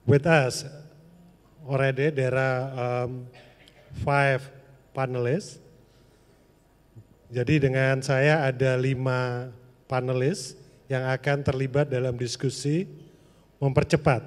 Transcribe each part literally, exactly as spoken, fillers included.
with us already there are um, five panelists. Jadi dengan saya ada lima panelis yang akan terlibat dalam diskusi mempercepat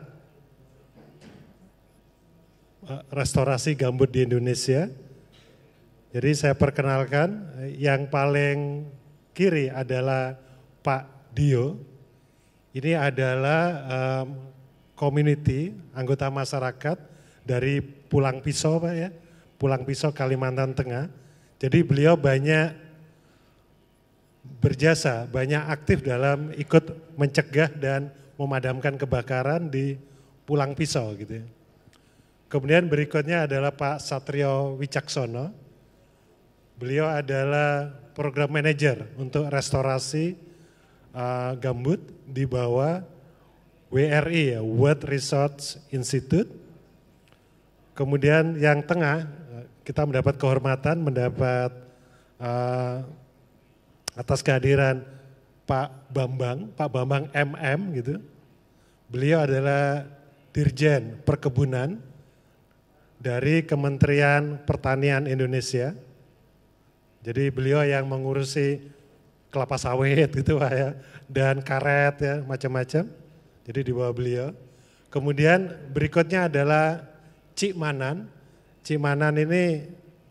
restorasi gambut di Indonesia. Jadi saya perkenalkan, yang paling kiri adalah Pak Dio. Ini adalah um, community, anggota masyarakat dari Pulang Pisau Pak ya, Pulang Pisau Kalimantan Tengah. Jadi beliau banyak berjasa, banyak aktif dalam ikut mencegah dan memadamkan kebakaran di Pulang Pisau gitu ya. Kemudian berikutnya adalah Pak Satrio Wicaksono. Beliau adalah program manager untuk restorasi uh, gambut di bawah W R I ya, World Resource Institute. Kemudian yang tengah kita mendapat kehormatan mendapat uh, atas kehadiran Pak Bambang, Pak Bambang M M gitu. Beliau adalah Dirjen Perkebunan dari Kementerian Pertanian Indonesia. Jadi beliau yang mengurusi kelapa sawit gitu Pak ya, dan karet ya, macam-macam. Jadi di bawah beliau. Kemudian berikutnya adalah Cik Manan. Cik Manan ini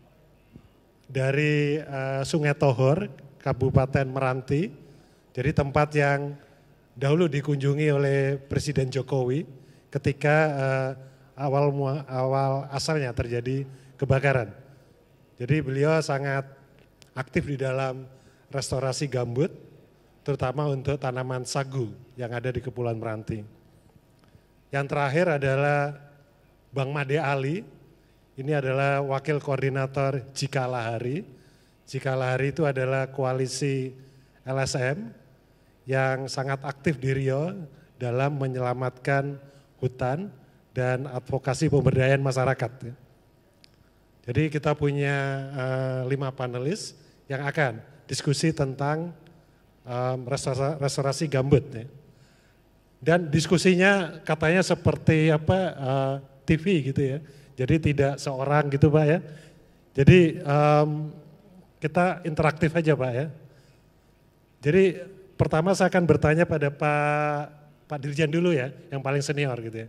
dari uh, Sungai Tohor, Kabupaten Meranti, jadi tempat yang dahulu dikunjungi oleh Presiden Jokowi ketika uh, awal awal asalnya terjadi kebakaran. Jadi beliau sangat aktif di dalam restorasi gambut, terutama untuk tanaman sagu yang ada di Kepulauan Meranti. Yang terakhir adalah Bang Made Ali, ini adalah Wakil Koordinator Jikalahari. Jikalahari itu adalah koalisi L S M yang sangat aktif di Riau dalam menyelamatkan hutan dan advokasi pemberdayaan masyarakat. Jadi kita punya uh, lima panelis yang akan diskusi tentang um, restorasi, restorasi gambut. Ya. Dan diskusinya katanya seperti apa uh, T V gitu ya. Jadi tidak seorang gitu Pak ya. Jadi um, kita interaktif aja Pak ya. Jadi pertama saya akan bertanya pada Pak Pak Dirjen dulu ya, yang paling senior gitu ya.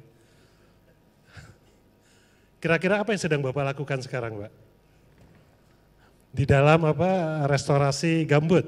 Kira-kira apa yang sedang Bapak lakukan sekarang Pak? Di dalam apa restorasi gambut?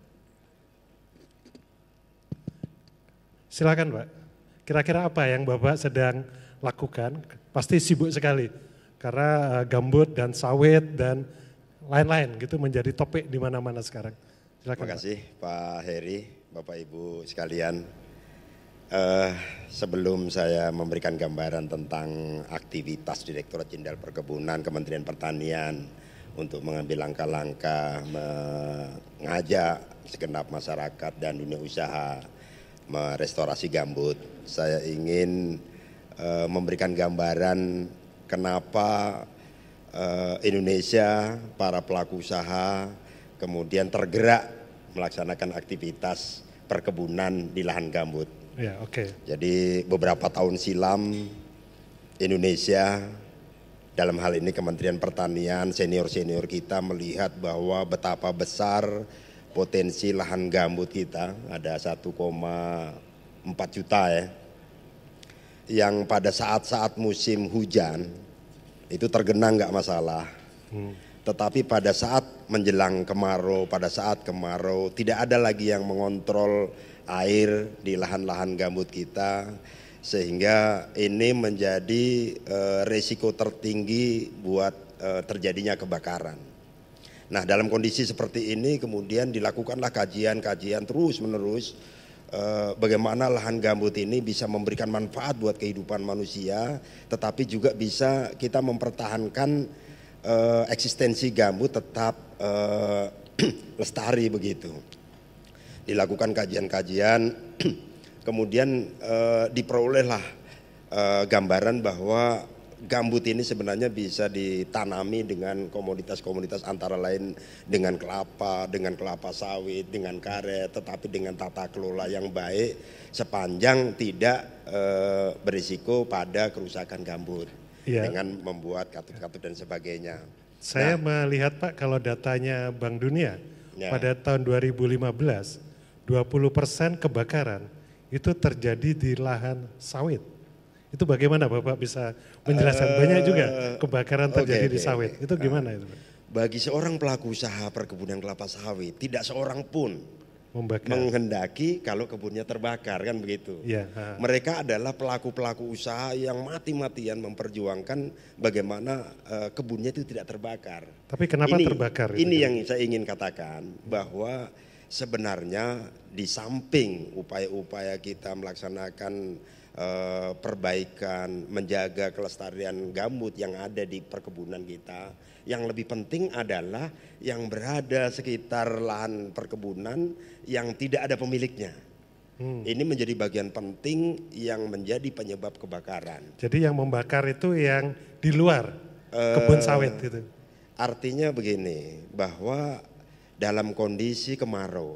Silakan Pak. Kira-kira apa yang Bapak sedang lakukan? Pasti sibuk sekali karena gambut dan sawit dan lain-lain gitu menjadi topik di mana-mana sekarang. Silakan, Terima kasih Pak. Pak Herry, Bapak Ibu sekalian. Uh, sebelum saya memberikan gambaran tentang aktivitas Direktorat Jenderal Perkebunan Kementerian Pertanian untuk mengambil langkah-langkah mengajak segenap masyarakat dan dunia usaha merestorasi gambut, saya ingin uh, memberikan gambaran kenapa uh, Indonesia, para pelaku usaha kemudian tergerak melaksanakan aktivitas perkebunan di lahan gambut. Ya, oke. Okay. Jadi beberapa tahun silam Indonesia, dalam hal ini Kementerian Pertanian, senior-senior kita melihat bahwa betapa besar potensi lahan gambut kita, ada satu koma empat juta ya, yang pada saat-saat musim hujan itu tergenang nggak masalah. Hmm. Tetapi pada saat menjelang kemarau, pada saat kemarau tidak ada lagi yang mengontrol air di lahan-lahan gambut kita, sehingga ini menjadi uh, resiko tertinggi buat uh, terjadinya kebakaran. Nah, dalam kondisi seperti ini kemudian dilakukanlah kajian-kajian terus-menerus uh, bagaimana lahan gambut ini bisa memberikan manfaat buat kehidupan manusia, tetapi juga bisa kita mempertahankan Uh, eksistensi gambut tetap uh, lestari begitu. Dilakukan kajian-kajian, kemudian uh, diperolehlah uh, gambaran bahwa gambut ini sebenarnya bisa ditanami dengan komoditas-komoditas antara lain dengan kelapa, dengan kelapa sawit, dengan karet, tetapi dengan tata kelola yang baik sepanjang tidak e, berisiko pada kerusakan gambut ya. Dengan membuat katut-katut dan sebagainya. Saya nah, melihat Pak, kalau datanya Bank Dunia ya. Pada tahun dua ribu lima belas, dua puluh persen kebakaran itu terjadi di lahan sawit. Itu bagaimana Bapak bisa menjelaskan? Uh, Banyak juga kebakaran terjadi okay, di sawit. Okay. Itu gimana uh, itu? Bagi seorang pelaku usaha perkebunan kelapa sawit, tidak seorang pun membakar. Menghendaki kalau kebunnya terbakar, kan begitu. Yeah, uh. Mereka adalah pelaku-pelaku usaha yang mati-matian memperjuangkan bagaimana uh, kebunnya itu tidak terbakar. Tapi kenapa ini, terbakar? Ini itu? yang saya ingin katakan, bahwa sebenarnya di samping upaya-upaya kita melaksanakan Uh, perbaikan, menjaga kelestarian gambut yang ada di perkebunan kita, yang lebih penting adalah yang berada sekitar lahan perkebunan yang tidak ada pemiliknya. Hmm. Ini menjadi bagian penting yang menjadi penyebab kebakaran. Jadi yang membakar itu yang di luar uh, kebun sawit itu. Artinya begini, bahwa dalam kondisi kemarau,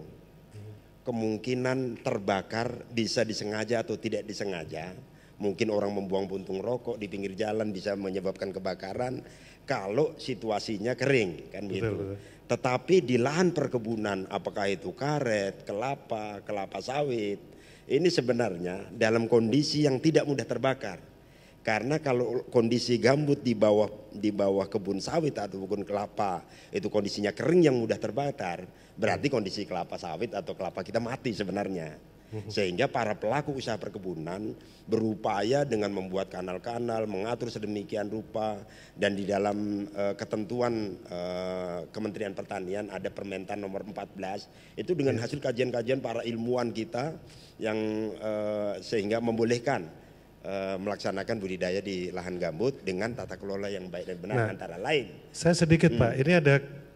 kemungkinan terbakar bisa disengaja atau tidak disengaja. Mungkin orang membuang puntung rokok di pinggir jalan bisa menyebabkan kebakaran kalau situasinya kering, kan betul, gitu. Betul. Tetapi di lahan perkebunan, apakah itu karet, kelapa, kelapa sawit, ini sebenarnya dalam kondisi yang tidak mudah terbakar. Karena kalau kondisi gambut di bawah di bawah kebun sawit atau kebun kelapa itu kondisinya kering yang mudah terbakar, berarti kondisi kelapa sawit atau kelapa kita mati sebenarnya. Sehingga para pelaku usaha perkebunan berupaya dengan membuat kanal-kanal, mengatur sedemikian rupa, dan di dalam uh, ketentuan uh, Kementerian Pertanian ada Permentan nomor empat belas, itu dengan hasil kajian-kajian para ilmuwan kita yang uh, sehingga membolehkan melaksanakan budidaya di lahan gambut dengan tata kelola yang baik dan benar, nah, antara lain. Saya sedikit hmm. Pak, ini ada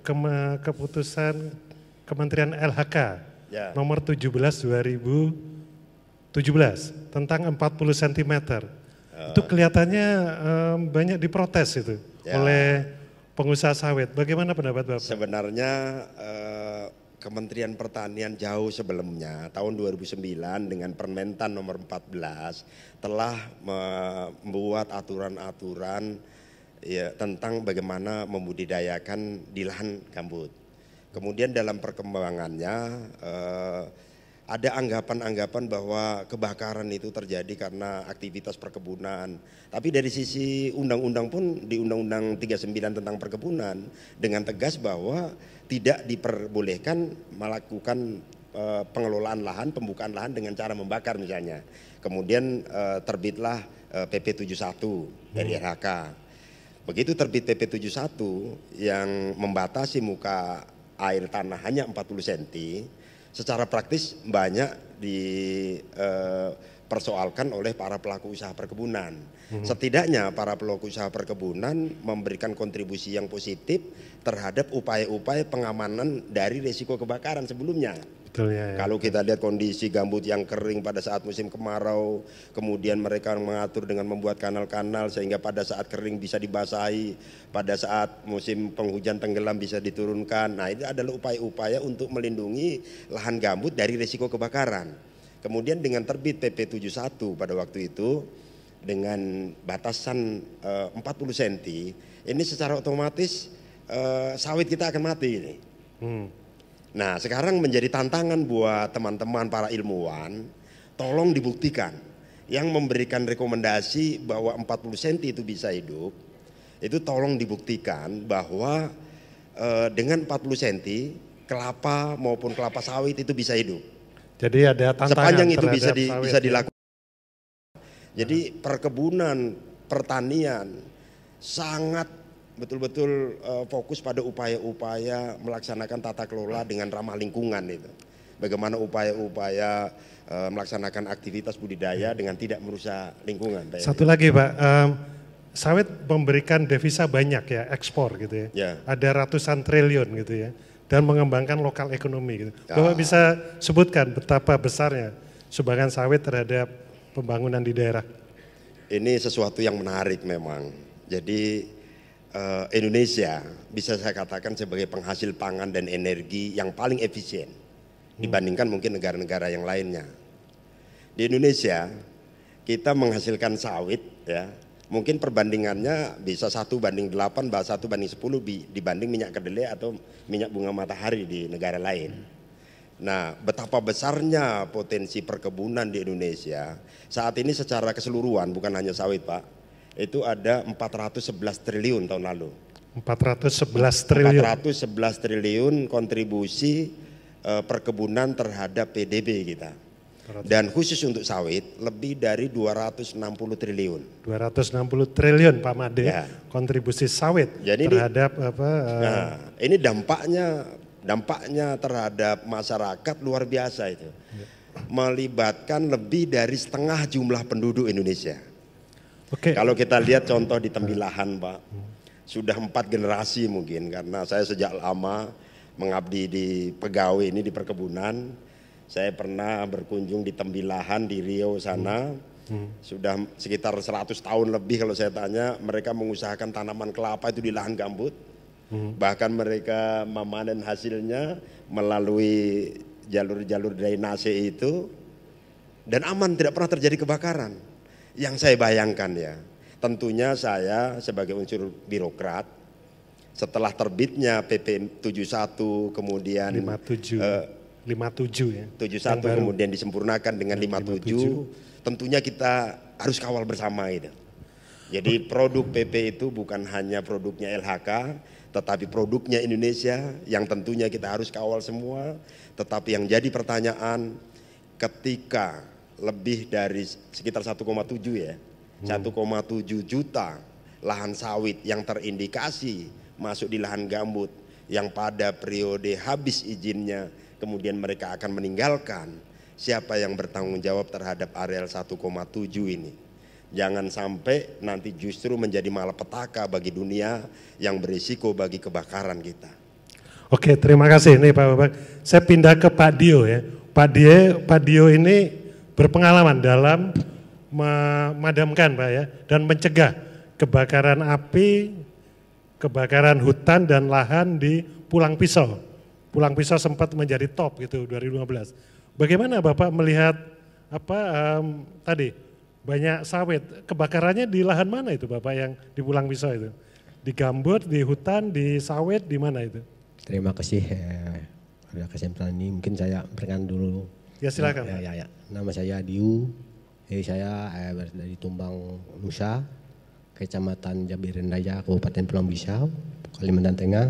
ke- keputusan Kementerian L H K ya. Nomor tujuh belas dua ribu tujuh belas tentang empat puluh sentimeter. Uh. Itu kelihatannya um, banyak diprotes itu ya. Oleh pengusaha sawit. Bagaimana pendapat Bapak? Sebenarnya uh, Kementerian Pertanian jauh sebelumnya, tahun dua ribu sembilan dengan Permentan nomor empat belas telah membuat aturan-aturan ya, tentang bagaimana membudidayakan di lahan gambut. Kemudian dalam perkembangannya eh, ada anggapan-anggapan bahwa kebakaran itu terjadi karena aktivitas perkebunan. Tapi dari sisi undang-undang pun di Undang-Undang tiga puluh sembilan tentang perkebunan dengan tegas bahwa tidak diperbolehkan melakukan uh, pengelolaan lahan, pembukaan lahan dengan cara membakar misalnya. Kemudian uh, terbitlah uh, P P tujuh puluh satu dari R H K. Begitu terbit P P tujuh puluh satu yang membatasi muka air tanah hanya empat puluh sentimeter, secara praktis banyak dipersoalkan oleh para pelaku usaha perkebunan. Hmm. Setidaknya para pelaku usaha perkebunan memberikan kontribusi yang positif terhadap upaya-upaya pengamanan dari risiko kebakaran sebelumnya. Betul, ya, ya. Kalau kita lihat kondisi gambut yang kering pada saat musim kemarau, kemudian mereka mengatur dengan membuat kanal-kanal sehingga pada saat kering bisa dibasahi, pada saat musim penghujan tenggelam bisa diturunkan. Nah, itu adalah upaya-upaya untuk melindungi lahan gambut dari risiko kebakaran. Kemudian dengan terbit P P tujuh puluh satu pada waktu itu dengan batasan uh, empat puluh sentimeter, ini secara otomatis uh, sawit kita akan mati ini. Hmm. Nah, sekarang menjadi tantangan buat teman-teman para ilmuwan, tolong dibuktikan. Yang memberikan rekomendasi bahwa empat puluh sentimeter itu bisa hidup, itu tolong dibuktikan bahwa uh, dengan empat puluh sentimeter kelapa maupun kelapa sawit itu bisa hidup. Jadi ada tantangan sepanjang itu bisa di, bisa dilakukan. Jadi perkebunan, pertanian sangat betul-betul uh, fokus pada upaya-upaya melaksanakan tata kelola dengan ramah lingkungan itu. Bagaimana upaya-upaya uh, melaksanakan aktivitas budidaya dengan tidak merusak lingkungan. Satu lagi Pak, um, sawit memberikan devisa banyak ya, ekspor gitu ya. ya. Ada ratusan triliun gitu ya. Dan mengembangkan lokal ekonomi gitu. Ya. Bapak bisa sebutkan betapa besarnya sumbangan sawit terhadap pembangunan di daerah? ini sesuatu yang menarik memang. Jadi uh, Indonesia bisa saya katakan sebagai penghasil pangan dan energi yang paling efisien dibandingkan mungkin negara-negara yang lainnya. Di Indonesia kita menghasilkan sawit ya, mungkin perbandingannya bisa satu banding delapan, bahkan satu banding sepuluh dibanding minyak kedelai atau minyak bunga matahari di negara lain. Nah, betapa besarnya potensi perkebunan di Indonesia saat ini secara keseluruhan, bukan hanya sawit Pak, itu ada empat ratus sebelas triliun tahun lalu. empat ratus sebelas triliun. empat ratus sebelas triliun kontribusi uh, perkebunan terhadap P D B kita. Dan khusus untuk sawit lebih dari dua ratus enam puluh triliun. dua ratus enam puluh triliun Pak Made, ya. Kontribusi sawit Jadi terhadap ini, apa? Uh, nah, ini dampaknya dampaknya terhadap masyarakat luar biasa itu. Ya. Melibatkan lebih dari setengah jumlah penduduk Indonesia. Oke. Kalau kita lihat contoh di Tembilahan Pak, sudah empat generasi mungkin karena saya sejak lama mengabdi di pegawai ini di perkebunan. Saya pernah berkunjung di Tembilahan di Riau sana, hmm. sudah sekitar seratus tahun lebih kalau saya tanya, mereka mengusahakan tanaman kelapa itu di lahan gambut. Hmm. Bahkan mereka memanen hasilnya melalui jalur-jalur drainase itu dan aman, tidak pernah terjadi kebakaran. Yang saya bayangkan ya, tentunya saya sebagai unsur birokrat setelah terbitnya P P tujuh puluh satu kemudian lima puluh tujuh uh, lima puluh tujuh ya. tujuh puluh satu kemudian disempurnakan dengan lima puluh tujuh, tentunya kita harus kawal bersama itu. Jadi produk P P itu bukan hanya produknya L H K, tetapi produknya Indonesia yang tentunya kita harus kawal semua. Tetapi yang jadi pertanyaan, ketika lebih dari sekitar satu koma tujuh ya, hmm. satu koma tujuh juta lahan sawit yang terindikasi masuk di lahan gambut yang pada periode habis izinnya kemudian mereka akan meninggalkan, siapa yang bertanggung jawab terhadap areal satu koma tujuh ini? Jangan sampai nanti justru menjadi malapetaka bagi dunia yang berisiko bagi kebakaran kita. Oke, terima kasih nih Pak Bambang. Saya pindah ke Pak Dio ya. Pak Dio, Pak Dio ini berpengalaman dalam memadamkan Pak ya dan mencegah kebakaran api, kebakaran hutan dan lahan di Pulang Pisau. Pulang Pisau sempat menjadi top gitu dua ribu lima belas. Bagaimana Bapak melihat apa um, tadi? Banyak sawit, kebakarannya di lahan mana itu Bapak yang di Pulang Pisau itu? Di gambut, di hutan, di sawit, di mana itu? Terima kasih eh, pada kesempatan ini, mungkin saya berikan dulu. Ya silakan. Ya, ya, ya. Nama saya Diu, eh, saya eh, dari Tumbang, Nusa, Kecamatan Jabirin Raya, Kabupaten Pulang Pisau, Kalimantan Tengah.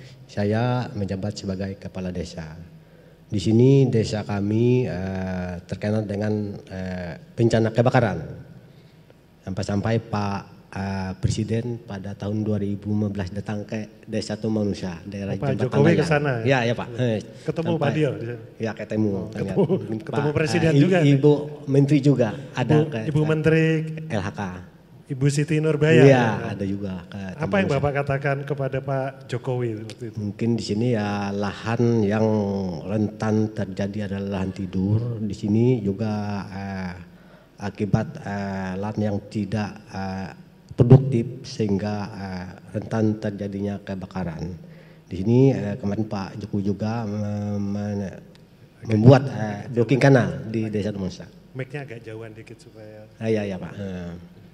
Saya menjabat sebagai kepala desa. Di sini desa kami uh, terkenal dengan uh, bencana kebakaran. Sampai-sampai Pak uh, Presiden pada tahun dua ribu lima belas datang ke desa Tumbang Nusa, daerah oh, Pak Jokowi ke sana. Ya, ya Pak. Ya. Ketemu Sampai, Pak Dio. Ya ketemu. Oh, ketemu, ketemu Pak, Presiden uh, juga. Ibu Menteri juga ada. Ibu, ke, Ibu Menteri L H K. Ibu Siti Nurbaya. Iya, ya. Ada juga. Apa yang Bapak katakan kepada Pak Jokowi waktu itu? Mungkin di sini ya lahan yang rentan terjadi adalah lahan tidur. Di sini juga eh, akibat eh, lahan yang tidak eh, produktif sehingga eh, rentan terjadinya kebakaran. Di sini eh, kemarin Pak Jokowi juga mem membuat eh, blocking kanal di Desa Nusa. Mic-nya agak jauhan dikit supaya. Ah, iya, ya Pak. Eh.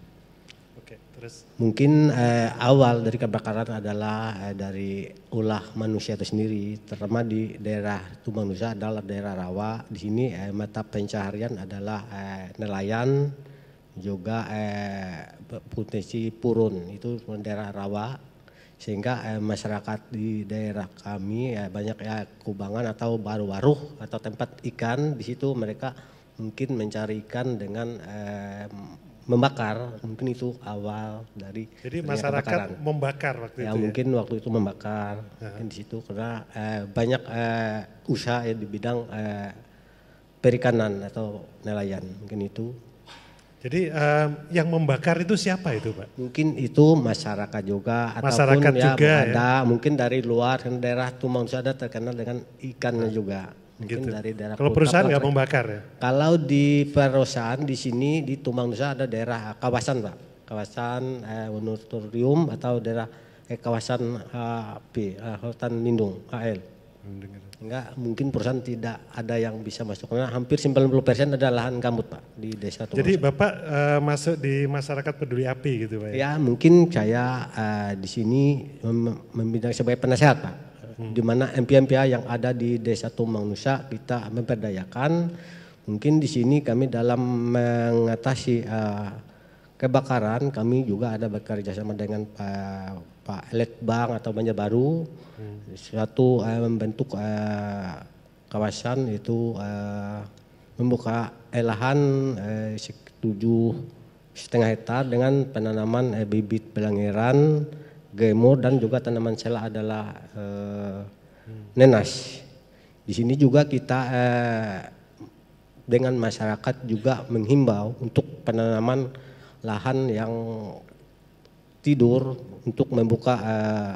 Terus. Mungkin eh, awal dari kebakaran adalah eh, dari ulah manusia itu sendiri, terutama di daerah Tumbang Nusa adalah daerah rawa. Di sini eh, mata pencaharian adalah eh, nelayan, juga eh, potensi purun itu daerah rawa, sehingga eh, masyarakat di daerah kami eh, banyak ya kubangan atau baru-waruh atau tempat ikan. Di situ mereka mungkin mencari ikan dengan eh, membakar, mungkin itu awal dari. Jadi masyarakat kebakaran. Membakar waktu ya, itu. Ya mungkin waktu itu membakar, uh-huh. mungkin di situ karena eh, banyak eh, usaha ya, di bidang eh, perikanan atau nelayan, mungkin itu. Jadi um, yang membakar itu siapa itu Pak? Mungkin itu masyarakat juga, masyarakat ataupun ya juga, ada ya? Mungkin dari luar, kan daerah Tumbang Nusa ada terkenal dengan ikannya juga. Mungkin gitu. dari daerah Kalau perusahaan nggak membakar ya? Kalau di perusahaan di sini di Tumbang Nusa ada daerah kawasan Pak, kawasan eh, moratorium atau daerah eh, kawasan H P, eh, hutan lindung H L. Enggak, mungkin perusahaan tidak ada yang bisa masuk karena hampir sembilan puluh persen ada lahan gambut Pak di desa Tumbang. Jadi Bapak uh, masuk di masyarakat peduli api gitu Pak ya? Ya mungkin saya uh, di sini mem membidang sebagai penasehat Pak. Hmm. Di mana M P M P A yang ada di desa Tumbang Nusa kita memperdayakan. Mungkin di sini kami dalam mengatasi uh, kebakaran kami juga ada bekerja sama dengan uh, Pak Letbang atau Banjarbaru. Hmm. Suatu uh, membentuk uh, kawasan itu uh, membuka eh, lahan uh, tujuh setengah hektar dengan penanaman uh, bibit belangeran, gemur dan juga tanaman sela adalah uh, hmm. nenas. Di sini juga kita uh, dengan masyarakat juga menghimbau untuk penanaman lahan yang tidur untuk membuka uh,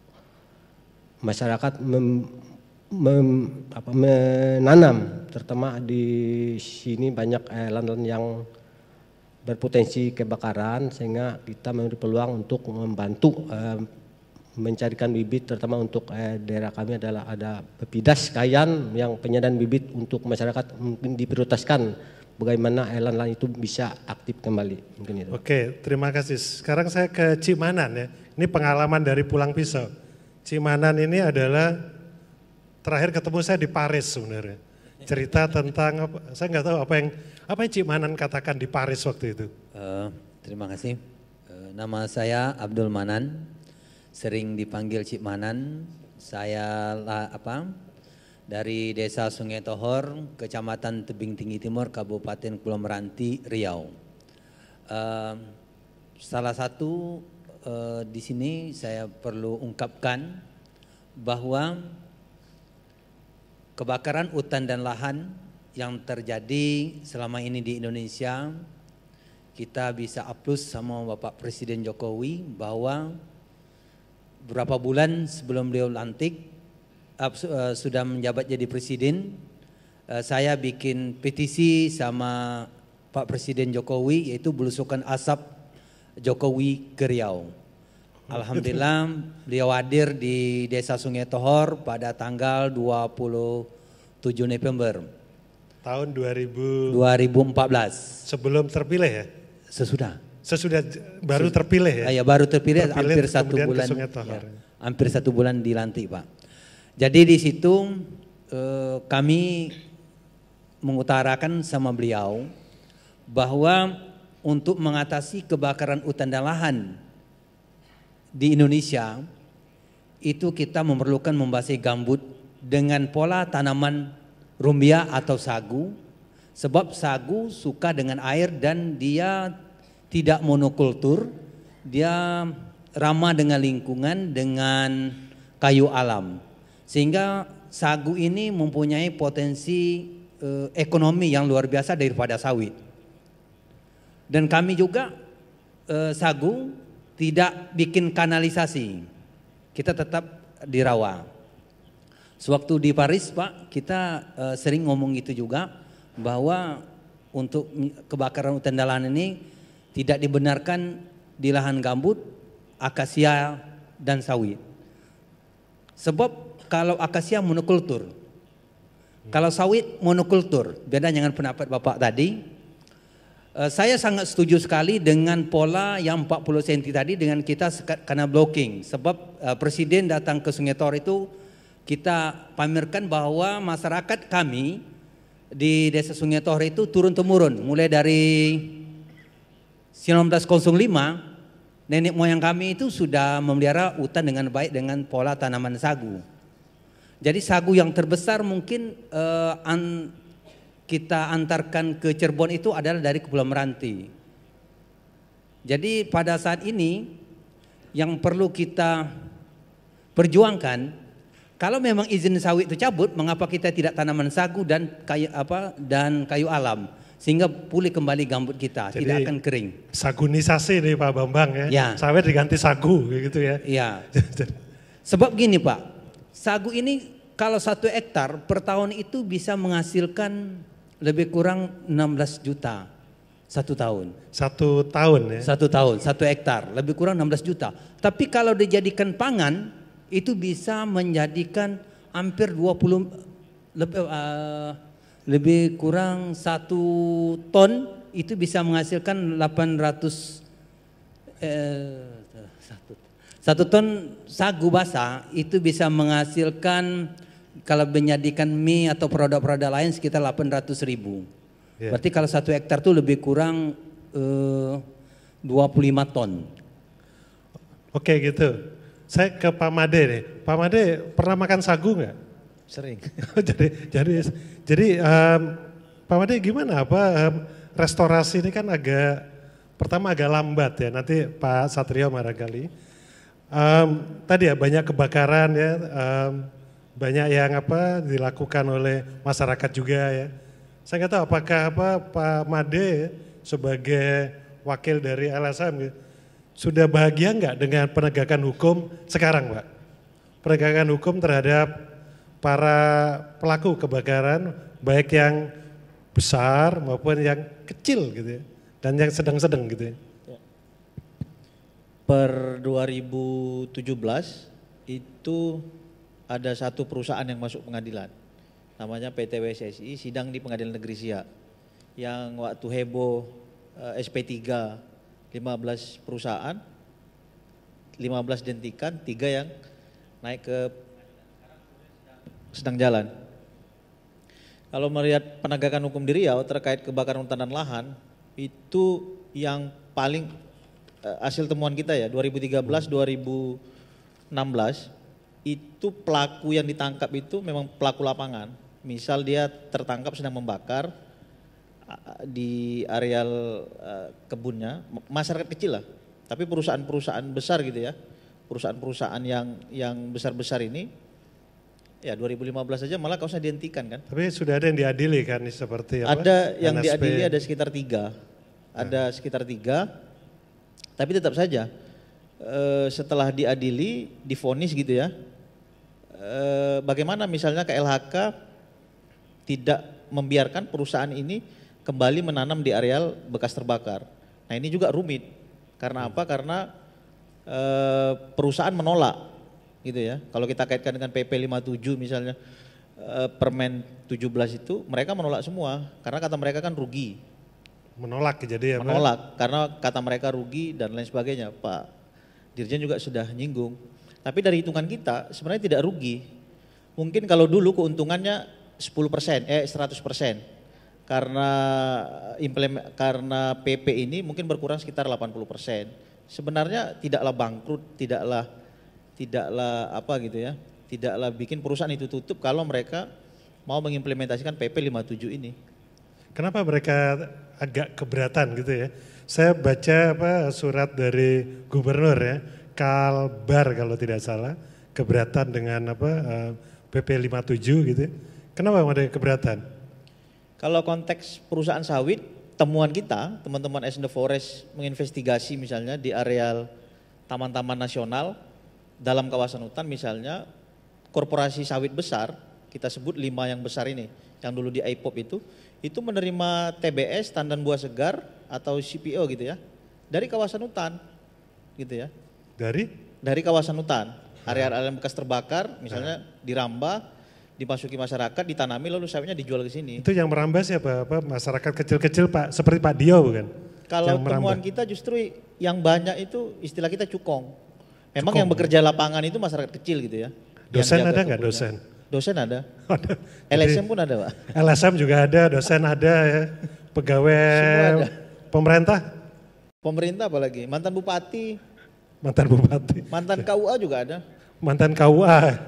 masyarakat mem, mem, apa, menanam, terutama di sini banyak eh, lahan-lahan yang berpotensi kebakaran sehingga kita memberi peluang untuk membantu eh, mencarikan bibit, terutama untuk eh, daerah kami adalah ada Pepidas Kayan yang penyediaan bibit untuk masyarakat mungkin diprioritaskan bagaimana eh, lahan-lahan itu bisa aktif kembali mungkin itu. Oke, terima kasih. Sekarang saya ke Cik Manan ya. Ini pengalaman dari Pulang Pisau. Cik Manan ini adalah terakhir ketemu saya di Paris sebenarnya. Cerita tentang apa, saya nggak tahu apa yang apa yang Cik Manan katakan di Paris waktu itu. Uh, terima kasih. Uh, nama saya Abdul Manan, sering dipanggil Cik Manan. Saya lah, apa dari Desa Sungai Tohor, Kecamatan Tebing Tinggi Timur, Kabupaten Kepulauan Meranti, Riau. Uh, salah satu Uh, di sini saya perlu ungkapkan bahwa kebakaran hutan dan lahan yang terjadi selama ini di Indonesia, kita bisa aplaus sama Bapak Presiden Jokowi bahwa beberapa bulan sebelum beliau lantik uh, uh, sudah menjabat jadi presiden, uh, saya bikin petisi sama Pak Presiden Jokowi yaitu belusukan asap Jokowi ke Riau. Alhamdulillah beliau hadir di Desa Sungai Tohor pada tanggal dua puluh tujuh November tahun dua ribu dua ribu empat belas. Sebelum terpilih ya? Sesudah. Sesudah baru terpilih ya? Ya baru terpilih, terpilih hampir satu bulan. Ya, hampir satu bulan dilantik Pak. Jadi di situ eh, kami mengutarakan sama beliau bahwa untuk mengatasi kebakaran hutan dan lahan di Indonesia itu kita memerlukan membasahi gambut dengan pola tanaman rumbia atau sagu, sebab sagu suka dengan air dan dia tidak monokultur, dia ramah dengan lingkungan, dengan kayu alam, sehingga sagu ini mempunyai potensi eh, ekonomi yang luar biasa daripada sawit. Dan kami juga eh, sagu tidak bikin kanalisasi, kita tetap di rawa. Sewaktu di Paris Pak, kita eh, sering ngomong gitu juga bahwa untuk kebakaran hutan dan lahan ini tidak dibenarkan di lahan gambut, akasia dan sawit. Sebab kalau akasia monokultur, kalau sawit monokultur, beda dengan pendapat Bapak tadi. Saya sangat setuju sekali dengan pola yang empat puluh sentimeter tadi dengan kita karena blocking. Sebab uh, Presiden datang ke Sungai Tohor itu kita pamerkan bahwa masyarakat kami di Desa Sungai Tohor itu turun-temurun. Mulai dari seribu sembilan ratus lima, nenek moyang kami itu sudah memelihara hutan dengan baik dengan pola tanaman sagu. Jadi sagu yang terbesar mungkin uh, an, kita antarkan ke Cirebon itu adalah dari Kepulauan Meranti. Jadi pada saat ini yang perlu kita perjuangkan, kalau memang izin sawit itu cabut, mengapa kita tidak tanaman sagu dan kayu apa dan kayu alam sehingga pulih kembali gambut kita. Jadi, tidak akan kering. Sagunisasi nih Pak Bambang ya. Ya. Sawit diganti sagu gitu ya. Iya. Sebab gini Pak, sagu ini kalau satu hektar per tahun itu bisa menghasilkan lebih kurang enam belas juta satu tahun. Satu tahun ya? Satu tahun, satu hektar lebih kurang enam belas juta. Tapi kalau dijadikan pangan itu bisa menjadikan hampir dua puluh lebih, uh, lebih kurang satu ton itu bisa menghasilkan delapan ratus eh, satu, satu ton sagu basah itu bisa menghasilkan kalau menjadikan mie atau produk-produk lain sekitar delapan ratus ribu. Yeah. Berarti kalau satu hektar itu lebih kurang eh, dua puluh lima ton. Oke gitu. Saya ke Pak Made nih. Pak Made pernah makan sagu nggak? Sering. jadi jadi jadi um, Pak Made gimana apa um, restorasi ini kan agak pertama agak lambat ya. Nanti Pak Satrio barangkali. Um, tadi ya banyak kebakaran ya, um, banyak yang apa dilakukan oleh masyarakat juga ya. Saya nggak tahu apakah apa Pak Made sebagai wakil dari L S M sudah bahagia nggak dengan penegakan hukum sekarang, Pak? Penegakan hukum terhadap para pelaku kebakaran, baik yang besar maupun yang kecil gitu ya, dan yang sedang-sedang gitu ya. Per dua ribu tujuh belas itu ada satu perusahaan yang masuk pengadilan, namanya P T W S S I, sidang di Pengadilan Negeri Siak, yang waktu heboh eh, S P tiga lima belas perusahaan, lima belas dihentikan, tiga yang naik ke sedang jalan. Kalau melihat penegakan hukum di Riau terkait kebakaran hutan dan lahan, itu yang paling eh, hasil temuan kita ya dua ribu tiga belas dua ribu enam belas itu pelaku yang ditangkap itu memang pelaku lapangan. Misal dia tertangkap sedang membakar di areal uh, kebunnya, masyarakat kecil lah, tapi perusahaan-perusahaan besar gitu ya, perusahaan-perusahaan yang yang besar-besar ini, ya dua ribu lima belas saja malah kasusnya dihentikan kan. Tapi sudah ada yang diadili kan seperti apa? Ada yang N S P. diadili ada sekitar tiga, ada nah. sekitar tiga, tapi tetap saja uh, setelah diadili, divonis gitu ya, uh, bagaimana misalnya K L H K tidak membiarkan perusahaan ini kembali menanam di areal bekas terbakar. Nah ini juga rumit, karena apa? Karena e, perusahaan menolak gitu ya. Kalau kita kaitkan dengan P P lima puluh tujuh misalnya, e, Permen tujuh belas itu mereka menolak semua, karena kata mereka kan rugi. Menolak jadi ya? Menolak, karena kata mereka rugi dan lain sebagainya. Pak Dirjen juga sudah nyinggung. Tapi dari hitungan kita sebenarnya tidak rugi. Mungkin kalau dulu keuntungannya sepuluh persen, eh seratus persen. Karena implement, karena P P ini mungkin berkurang sekitar delapan puluh persen. Sebenarnya tidaklah bangkrut, tidaklah tidaklah apa gitu ya, tidaklah bikin perusahaan itu tutup kalau mereka mau mengimplementasikan P P lima puluh tujuh ini. Kenapa mereka agak keberatan gitu ya? Saya baca apa surat dari gubernur ya, Kalbar kalau tidak salah, keberatan dengan apa P P lima puluh tujuh gitu. Kenapa mereka keberatan? Kalau konteks perusahaan sawit, temuan kita, teman-teman S and the Forest menginvestigasi misalnya di areal taman-taman nasional dalam kawasan hutan misalnya, korporasi sawit besar, kita sebut lima yang besar ini, yang dulu di I P O P itu, itu menerima T B S, tandan buah segar atau C P O gitu ya, dari kawasan hutan gitu ya. Dari? Dari kawasan hutan, area-area bekas terbakar misalnya dirambah, dimasuki masyarakat, ditanami lalu sawitnya dijual ke sini. Itu yang merambah siapa? Apa masyarakat kecil-kecil Pak, seperti Pak Dio bukan? Kalau temuan kita justru yang banyak itu istilah kita cukong. Memang cukong. Yang bekerja lapangan itu masyarakat kecil gitu ya. Dosen ada nggak dosen? Dosen ada. Ada. L S M pun ada Pak. L S M juga ada, dosen ada ya. Pegawai ada. Pemerintah? Pemerintah apalagi, mantan bupati. Mantan bupati. Mantan K U A juga ada. Mantan K U A.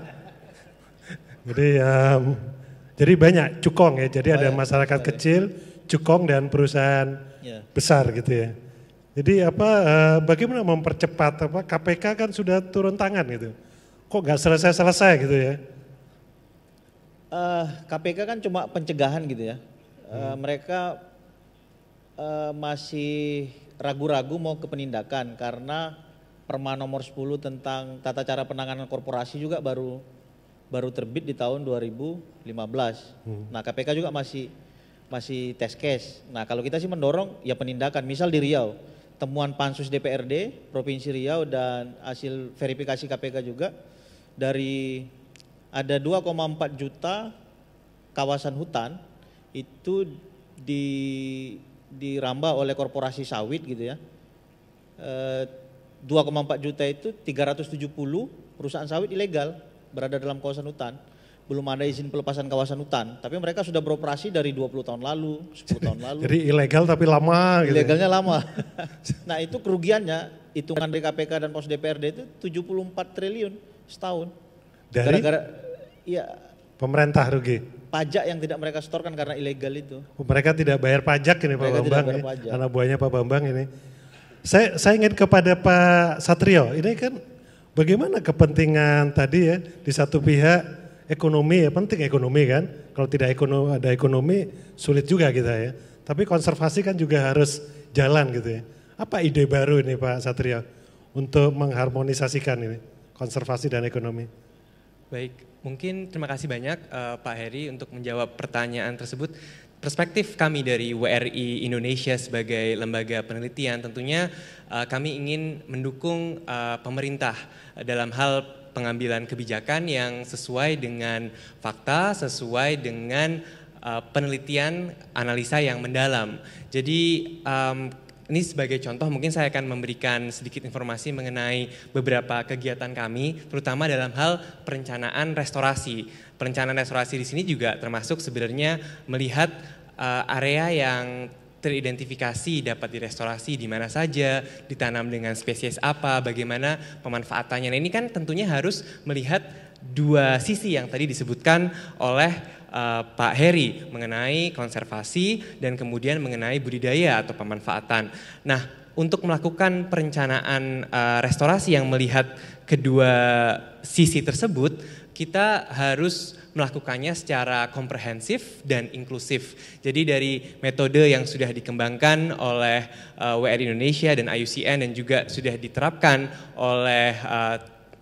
Jadi um, jadi banyak cukong ya, jadi banyak, ada masyarakat banyak. Kecil, cukong dan perusahaan ya. Besar gitu ya. Jadi apa uh, bagaimana mempercepat apa K P K kan sudah turun tangan gitu. Kok nggak selesai-selesai gitu ya? Uh, K P K kan cuma pencegahan gitu ya. Uh, hmm. Mereka uh, masih ragu-ragu mau ke penindakan karena Perma nomor sepuluh tentang tata cara penanganan korporasi juga baru baru terbit di tahun dua ribu lima belas. Hmm. Nah K P K juga masih masih test case. Nah kalau kita sih mendorong ya penindakan, misal di Riau, temuan Pansus D P R D Provinsi Riau dan hasil verifikasi K P K juga, dari ada dua koma empat juta kawasan hutan itu di dirambah oleh korporasi sawit gitu ya. E, dua koma empat juta itu tiga ratus tujuh puluh perusahaan sawit ilegal berada dalam kawasan hutan. Belum ada izin pelepasan kawasan hutan, tapi mereka sudah beroperasi dari dua puluh tahun lalu, sepuluh tahun lalu. Jadi ilegal tapi lama gitu. Ilegalnya lama. Nah itu kerugiannya, hitungan dari K P K dan Pos D P R D itu tujuh puluh empat triliun setahun. Dari gara-gara ya pemerintah rugi. Pajak yang tidak mereka setorkan karena ilegal itu. Oh, mereka tidak bayar pajak ini Pak Mereka Bambang, ya. Anak buahnya Pak Bambang ini. Saya saya ingin kepada Pak Satrio, ini kan bagaimana kepentingan tadi ya, di satu pihak ekonomi ya, penting ekonomi kan, kalau tidak ekonomi, ada ekonomi sulit juga kita ya. Tapi konservasi kan juga harus jalan gitu ya. Apa ide baru ini Pak Satrio untuk mengharmonisasikan ini konservasi dan ekonomi? Baik, mungkin terima kasih banyak uh, Pak Herry untuk menjawab pertanyaan tersebut. Perspektif kami dari W R I Indonesia sebagai lembaga penelitian tentunya uh, kami ingin mendukung uh, pemerintah dalam hal pengambilan kebijakan yang sesuai dengan fakta, sesuai dengan uh, penelitian analisa yang mendalam. Jadi um, ini sebagai contoh mungkin saya akan memberikan sedikit informasi mengenai beberapa kegiatan kami, terutama dalam hal perencanaan restorasi. Perencanaan restorasi di sini juga termasuk sebenarnya melihat uh, area yang teridentifikasi dapat direstorasi di mana saja, ditanam dengan spesies apa, bagaimana pemanfaatannya. Nah ini kan tentunya harus melihat dua sisi yang tadi disebutkan oleh uh, Pak Herry mengenai konservasi dan kemudian mengenai budidaya atau pemanfaatan. Nah untuk melakukan perencanaan uh, restorasi yang melihat kedua sisi tersebut, kita harus melakukannya secara komprehensif dan inklusif. Jadi dari metode yang sudah dikembangkan oleh uh, W R I Indonesia dan I U C N dan juga sudah diterapkan oleh uh,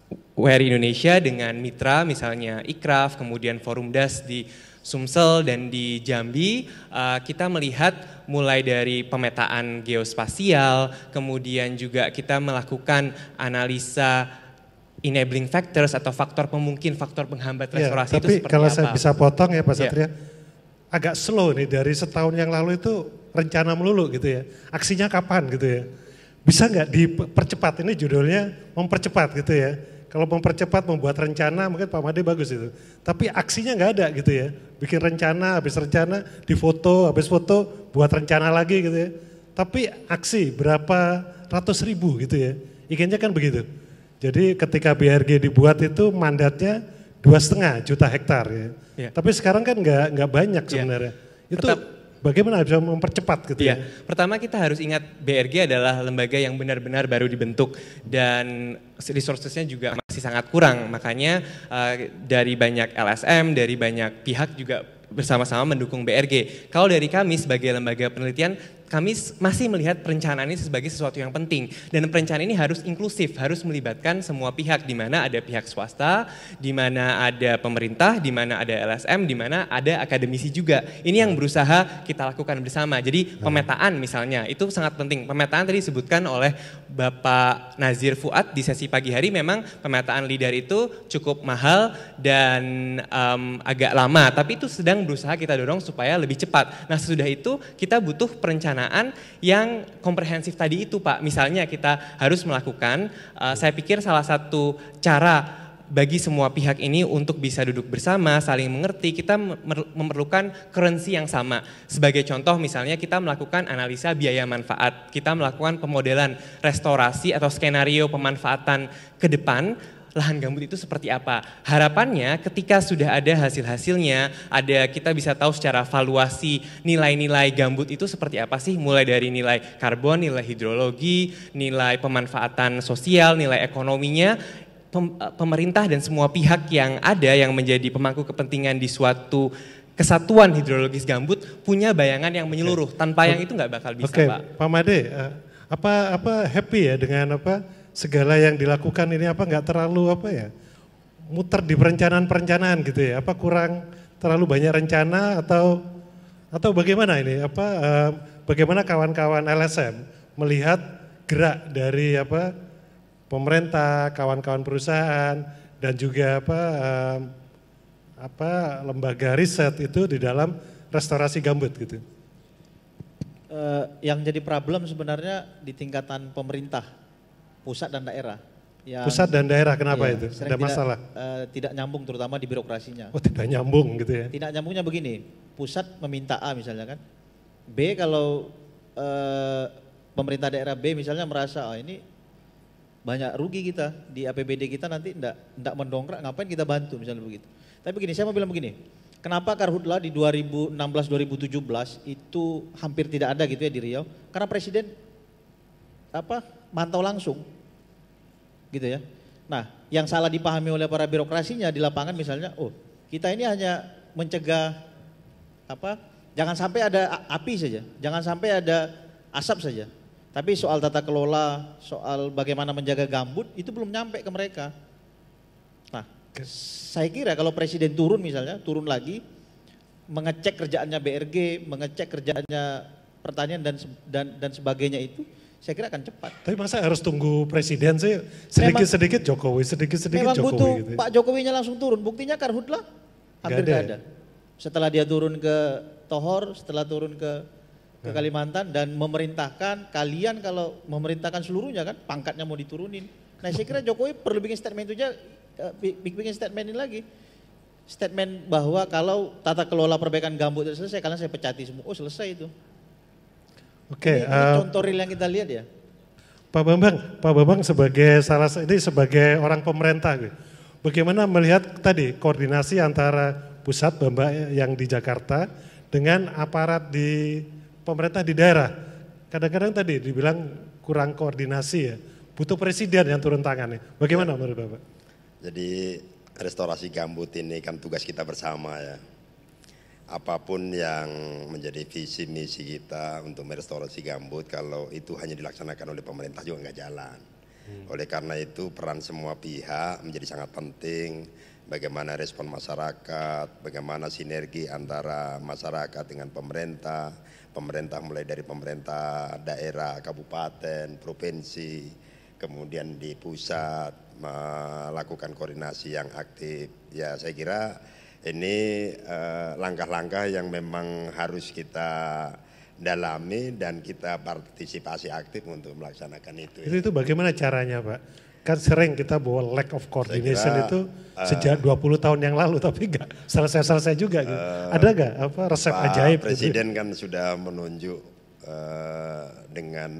W R I Indonesia dengan mitra misalnya Ikraf, kemudian Forum D A S di Sumsel dan di Jambi, uh, kita melihat mulai dari pemetaan geospasial, kemudian juga kita melakukan analisa enabling factors atau faktor pemungkin, faktor penghambat restorasi ya, itu seperti apa. Tapi kalau saya bisa potong ya Pak Satria, ya. Agak slow nih dari setahun yang lalu itu rencana melulu gitu ya. Aksinya kapan gitu ya. Bisa nggak dipercepat, ini judulnya mempercepat gitu ya. Kalau mempercepat membuat rencana mungkin Pak Made bagus itu. Tapi aksinya nggak ada gitu ya. Bikin rencana, habis rencana difoto, habis foto buat rencana lagi gitu ya. Tapi aksi berapa ratus ribu gitu ya. Ikannya kan begitu. Jadi ketika B R G dibuat itu mandatnya dua setengah juta hektar ya. Ya. Tapi sekarang kan nggak nggak banyak sebenarnya. Ya. Itu Pertama, bagaimana bisa mempercepat gitu ya. ya? Pertama kita harus ingat B R G adalah lembaga yang benar-benar baru dibentuk dan resourcesnya juga masih sangat kurang. Makanya uh, dari banyak L S M, dari banyak pihak juga bersama-sama mendukung B R G. Kalau dari kami sebagai lembaga penelitian, kami masih melihat perencanaan ini sebagai sesuatu yang penting. Dan perencanaan ini harus inklusif, harus melibatkan semua pihak, di mana ada pihak swasta, di mana ada pemerintah, di mana ada L S M, di mana ada akademisi juga. Ini yang berusaha kita lakukan bersama. Jadi pemetaan misalnya, itu sangat penting. Pemetaan tadi disebutkan oleh Bapak Nazir Fuad di sesi pagi hari, memang pemetaan LIDAR itu cukup mahal dan um, agak lama, tapi itu sedang berusaha kita dorong supaya lebih cepat. Nah sesudah itu kita butuh perencanaan yang komprehensif tadi itu Pak. Misalnya kita harus melakukan, uh, saya pikir salah satu cara bagi semua pihak ini untuk bisa duduk bersama, saling mengerti, kita memerlukan currency yang sama. Sebagai contoh misalnya kita melakukan analisa biaya manfaat, kita melakukan pemodelan restorasi atau skenario pemanfaatan ke depan, lahan gambut itu seperti apa. Harapannya ketika sudah ada hasil-hasilnya, ada kita bisa tahu secara valuasi nilai-nilai gambut itu seperti apa sih, mulai dari nilai karbon, nilai hidrologi, nilai pemanfaatan sosial, nilai ekonominya. Pemerintah dan semua pihak yang ada yang menjadi pemangku kepentingan di suatu kesatuan hidrologis gambut punya bayangan yang menyeluruh. Tanpa yang itu nggak bakal bisa, Oke, Pak. Pak Made, apa apa happy ya dengan apa segala yang dilakukan ini, apa nggak terlalu apa ya muter di perencanaan-perencanaan gitu ya? Apa kurang terlalu banyak rencana atau atau bagaimana ini? Apa uh, bagaimana kawan-kawan L S M melihat gerak dari apa pemerintah, kawan-kawan perusahaan dan juga apa uh, apa lembaga riset itu di dalam restorasi gambut gitu? Uh, yang jadi problem sebenarnya di tingkatan pemerintah, pusat dan daerah. Yang, pusat dan daerah kenapa iya, itu? Ada tidak, masalah? Uh, tidak nyambung terutama di birokrasinya. Oh tidak nyambung gitu ya? Tidak nyambungnya begini, pusat meminta A misalnya kan, B kalau uh, pemerintah daerah B misalnya merasa oh ini banyak rugi kita di A P B D kita nanti enggak, enggak mendongkrak, ngapain kita bantu misalnya begitu. Tapi begini, saya mau bilang begini, kenapa Karhutla di dua ribu enam belas dua ribu tujuh belas itu hampir tidak ada gitu ya di Riau? Karena Presiden apa mantau langsung, gitu ya. Nah, yang salah dipahami oleh para birokrasinya di lapangan misalnya, oh kita ini hanya mencegah apa? Jangan sampai ada api saja, jangan sampai ada asap saja. Tapi soal tata kelola, soal bagaimana menjaga gambut itu belum nyampe ke mereka. Nah, saya kira kalau Presiden turun misalnya, turun lagi, mengecek kerjaannya B R G, mengecek kerjaannya pertanian dan dan dan sebagainya itu, saya kira akan cepat. Tapi masa harus tunggu presiden sih? Sedikit-sedikit Jokowi, sedikit-sedikit Jokowi. Memang butuh gitu. Pak Jokowinya langsung turun. Buktinya Karhutla hampir nggak ada. ada. Setelah dia turun ke Tohor, setelah turun ke ke Kalimantan dan memerintahkan kalian kalau memerintahkan seluruhnya kan pangkatnya mau diturunin. Nah saya kira Jokowi perlu bikin statement itu aja, bikin statement ini lagi. Statement bahwa kalau tata kelola perbaikan gambut itu selesai, kalian saya pecati semua. Oh selesai itu. Oke, ini, uh, ini contoh real yang kita lihat ya. Pak Bambang, Pak Bambang sebagai salah ini sebagai orang pemerintah, bagaimana melihat tadi koordinasi antara pusat Bambang yang di Jakarta dengan aparat di pemerintah di daerah? Kadang-kadang tadi dibilang kurang koordinasi ya, butuh presiden yang turun tangan ya. Bagaimana ya, menurut Bapak? Jadi restorasi gambut ini kan tugas kita bersama ya. Apapun yang menjadi visi misi kita untuk merestorasi gambut, kalau itu hanya dilaksanakan oleh pemerintah juga nggak jalan. Hmm. Oleh karena itu peran semua pihak menjadi sangat penting. Bagaimana respon masyarakat, bagaimana sinergi antara masyarakat dengan pemerintah, pemerintah mulai dari pemerintah daerah, kabupaten, provinsi, kemudian di pusat melakukan koordinasi yang aktif. Ya saya kira ini langkah-langkah eh, yang memang harus kita dalami dan kita partisipasi aktif untuk melaksanakan itu. Itu, ya. Itu bagaimana caranya Pak? Kan sering kita bawa lack of coordination kira, itu sejak uh, dua puluh tahun yang lalu tapi enggak selesai-selesai juga gitu. Uh, Ada enggak apa resep Pak ajaib Presiden gitu? Kan Kan sudah menunjuk uh, dengan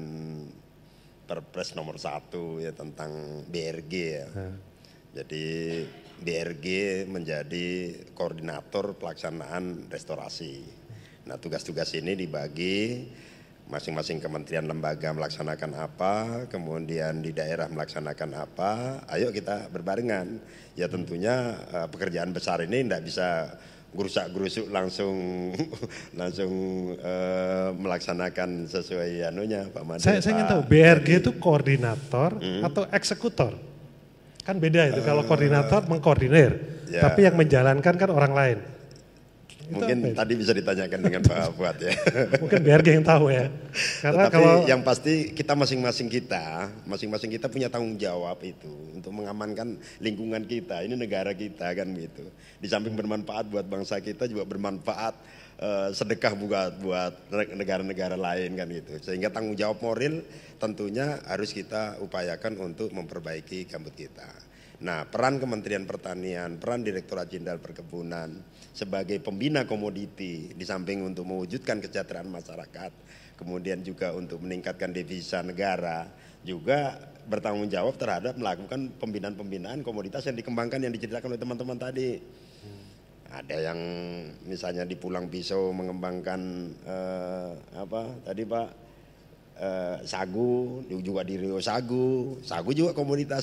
Perpres nomor satu ya tentang B R G ya. Uh. Jadi B R G menjadi koordinator pelaksanaan restorasi. Nah tugas-tugas ini dibagi masing-masing kementerian lembaga melaksanakan apa, kemudian di daerah melaksanakan apa, ayo kita berbarengan. Ya tentunya uh, pekerjaan besar ini tidak bisa gerusak-gerusuk langsung langsung uh, melaksanakan sesuai anunya Pak Manan. Saya, saya ingin tahu B R G itu koordinator hmm. atau eksekutor? Kan beda itu, uh, kalau koordinator mengkoordinir, ya. Tapi yang menjalankan kan orang lain. Mungkin tadi bisa ditanyakan dengan Pak Fuad ya. Mungkin B R G yang tahu ya. Karena Tetapi kalau yang pasti kita masing-masing kita, masing-masing kita punya tanggung jawab itu untuk mengamankan lingkungan kita. Ini negara kita kan gitu. Di samping bermanfaat buat bangsa kita juga bermanfaat eh, sedekah buat buat negara-negara lain kan gitu. Sehingga tanggung jawab moral tentunya harus kita upayakan untuk memperbaiki gambut kita. Nah, peran Kementerian Pertanian, peran Direktorat Jenderal Perkebunan sebagai pembina komoditi di samping untuk mewujudkan kesejahteraan masyarakat, kemudian juga untuk meningkatkan devisa negara, juga bertanggung jawab terhadap melakukan pembinaan-pembinaan komoditas yang dikembangkan yang diceritakan oleh teman-teman tadi. Hmm. Ada yang misalnya di Pulang Pisau mengembangkan eh, apa tadi Pak? Eh, sagu, juga di Rio sagu, sagu juga komoditas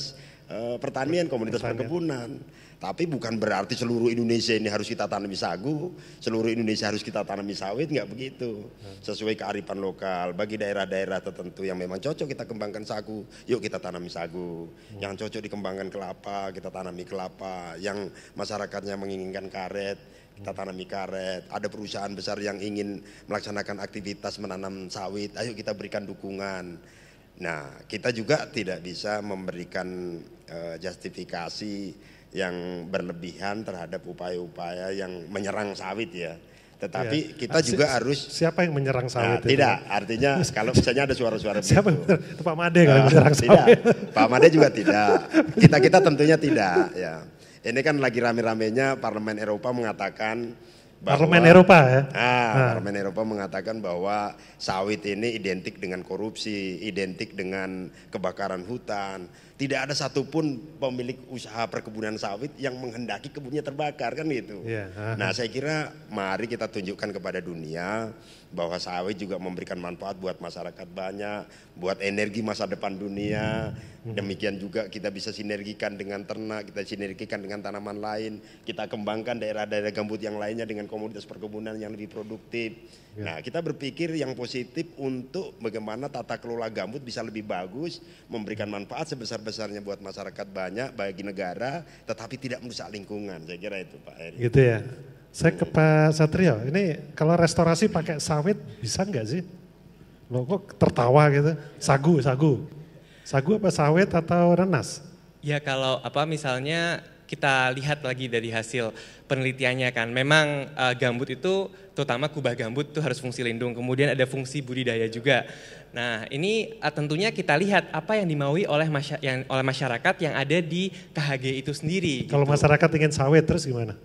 uh, pertanian, komunitas pertanian. Perkebunan. Tapi bukan berarti seluruh Indonesia ini harus kita tanami sagu, seluruh Indonesia harus kita tanami sawit, nggak begitu. Sesuai kearifan lokal, bagi daerah-daerah tertentu yang memang cocok kita kembangkan sagu, yuk kita tanami sagu. Yang cocok dikembangkan kelapa, kita tanami kelapa. Yang masyarakatnya menginginkan karet, kita tanami karet. Ada perusahaan besar yang ingin melaksanakan aktivitas menanam sawit, ayo kita berikan dukungan. Nah, kita juga tidak bisa memberikan uh, justifikasi yang berlebihan terhadap upaya-upaya yang menyerang sawit ya. Tetapi ya, kita juga si, harus... Siapa yang menyerang sawit? Nah, tidak, artinya kalau misalnya ada suara-suara begitu. Siapa itu Pak Made kalau uh, menyerang tidak, sawit? Pak Made juga tidak. Kita-kita tentunya tidak. Ya. Ini kan lagi rame-ramenya Parlemen Eropa mengatakan bahwa... Parlemen Eropa ya? Ah, nah. Parlemen Eropa mengatakan bahwa sawit ini identik dengan korupsi, identik dengan kebakaran hutan. Tidak ada satupun pemilik usaha perkebunan sawit yang menghendaki kebunnya terbakar kan gitu. Yeah. Nah saya kira mari kita tunjukkan kepada dunia bahwa sawit juga memberikan manfaat buat masyarakat banyak, buat energi masa depan dunia. Demikian juga kita bisa sinergikan dengan ternak, kita sinergikan dengan tanaman lain. Kita kembangkan daerah-daerah gambut yang lainnya dengan komunitas perkebunan yang lebih produktif. Yeah. Nah kita berpikir yang positif untuk bagaimana tata kelola gambut bisa lebih bagus, memberikan manfaat sebesar besarnya buat masyarakat banyak, bagi negara, tetapi tidak merusak lingkungan. Saya kira itu Pak Herry. Gitu ya. Saya ke Pak Satrio, ini kalau restorasi pakai sawit bisa nggak sih? Loh kok tertawa gitu? Sagu, sagu. Sagu apa sawit atau renas? Ya kalau apa misalnya kita lihat lagi dari hasil penelitiannya kan, memang uh, gambut itu terutama kubah gambut itu harus fungsi lindung, kemudian ada fungsi budidaya juga. Nah ini uh, tentunya kita lihat apa yang dimaui oleh, masy yang, oleh masyarakat yang ada di K H G itu sendiri. Kalau gitu. Masyarakat ingin sawit terus gimana?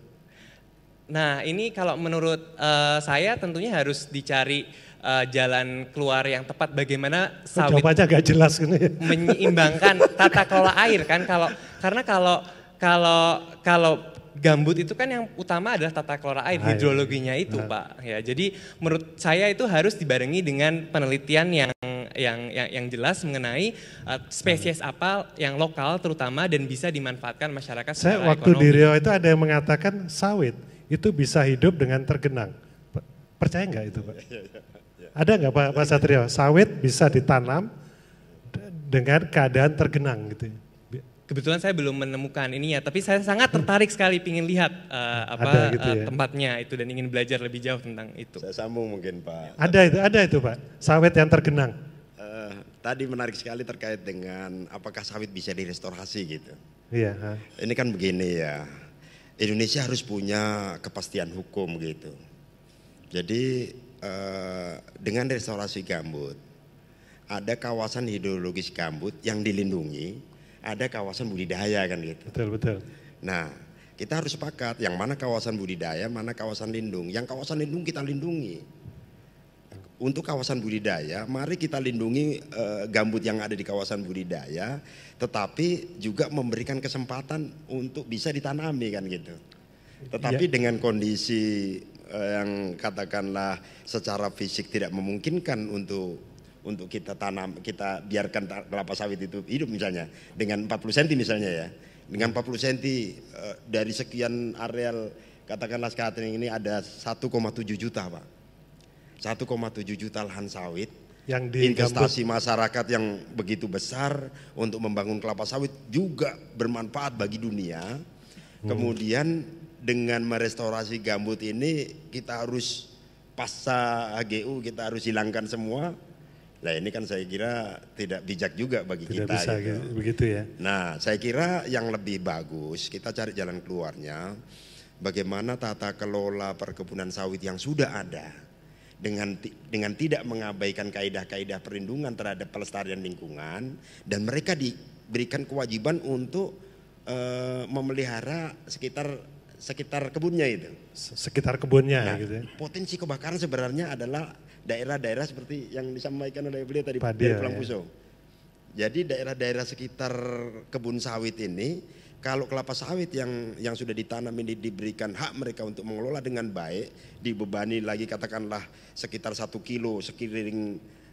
Nah ini kalau menurut uh, saya tentunya harus dicari uh, jalan keluar yang tepat bagaimana sawit aja gak jelas ini. Menyeimbangkan tata kelola air kan, kalau karena kalau kalau kalau gambut itu kan yang utama adalah tata kelola air, hidrologinya itu nah. Pak. Ya, jadi menurut saya itu harus dibarengi dengan penelitian yang yang yang, yang jelas mengenai uh, spesies apa yang lokal terutama dan bisa dimanfaatkan masyarakat secara saya waktu ekonomi. Di Riau itu ada yang mengatakan sawit itu bisa hidup dengan tergenang. Percaya nggak itu Pak? Ada nggak Pak, Pak Satrio? Sawit bisa ditanam dengan keadaan tergenang gitu. Kebetulan saya belum menemukan ininya, tapi saya sangat tertarik sekali ingin lihat uh, apa ada gitu uh, ya? Tempatnya itu dan ingin belajar lebih jauh tentang itu. Saya sambung mungkin Pak. Ada itu, ada itu Pak, sawit yang tergenang. Uh, tadi menarik sekali terkait dengan apakah sawit bisa direstorasi gitu. Iya. Ha. Ini kan begini ya, Indonesia harus punya kepastian hukum gitu. Jadi uh, dengan restorasi gambut, ada kawasan hidrologis gambut yang dilindungi, ada kawasan budidaya kan gitu. Betul, betul. Nah, kita harus sepakat yang mana kawasan budidaya, mana kawasan lindung. Yang kawasan lindung kita lindungi. Untuk kawasan budidaya, mari kita lindungi uh, gambut yang ada di kawasan budidaya, tetapi juga memberikan kesempatan untuk bisa ditanami kan gitu. Tetapi ya. Dengan kondisi uh, yang katakanlah secara fisik tidak memungkinkan untuk untuk kita tanam, kita biarkan kelapa sawit itu hidup misalnya dengan empat puluh sentimeter misalnya ya, dengan empat puluh sentimeter uh, dari sekian areal katakanlah sekarang ini ada satu koma tujuh juta Pak, satu koma tujuh juta lahan sawit yang di investasi gambut. Masyarakat yang begitu besar untuk membangun kelapa sawit juga bermanfaat bagi dunia. hmm. Kemudian dengan merestorasi gambut ini kita harus pasca H G U kita harus hilangkan semua. Nah ini kan saya kira tidak bijak juga bagi tidak kita. Bisa gitu. Begitu ya. Nah saya kira yang lebih bagus kita cari jalan keluarnya. Bagaimana tata kelola perkebunan sawit yang sudah ada. Dengan dengan tidak mengabaikan kaidah-kaidah perlindungan terhadap pelestarian lingkungan. Dan mereka diberikan kewajiban untuk uh, memelihara sekitar sekitar kebunnya itu. Sekitar kebunnya nah, gitu ya. Potensi kebakaran sebenarnya adalah daerah-daerah seperti yang disampaikan oleh beliau tadi Padil, dari Pulang ya. Puso. Jadi daerah-daerah sekitar kebun sawit ini, kalau kelapa sawit yang yang sudah ditanam ini diberikan hak mereka untuk mengelola dengan baik, dibebani lagi katakanlah sekitar satu kilo sekeliling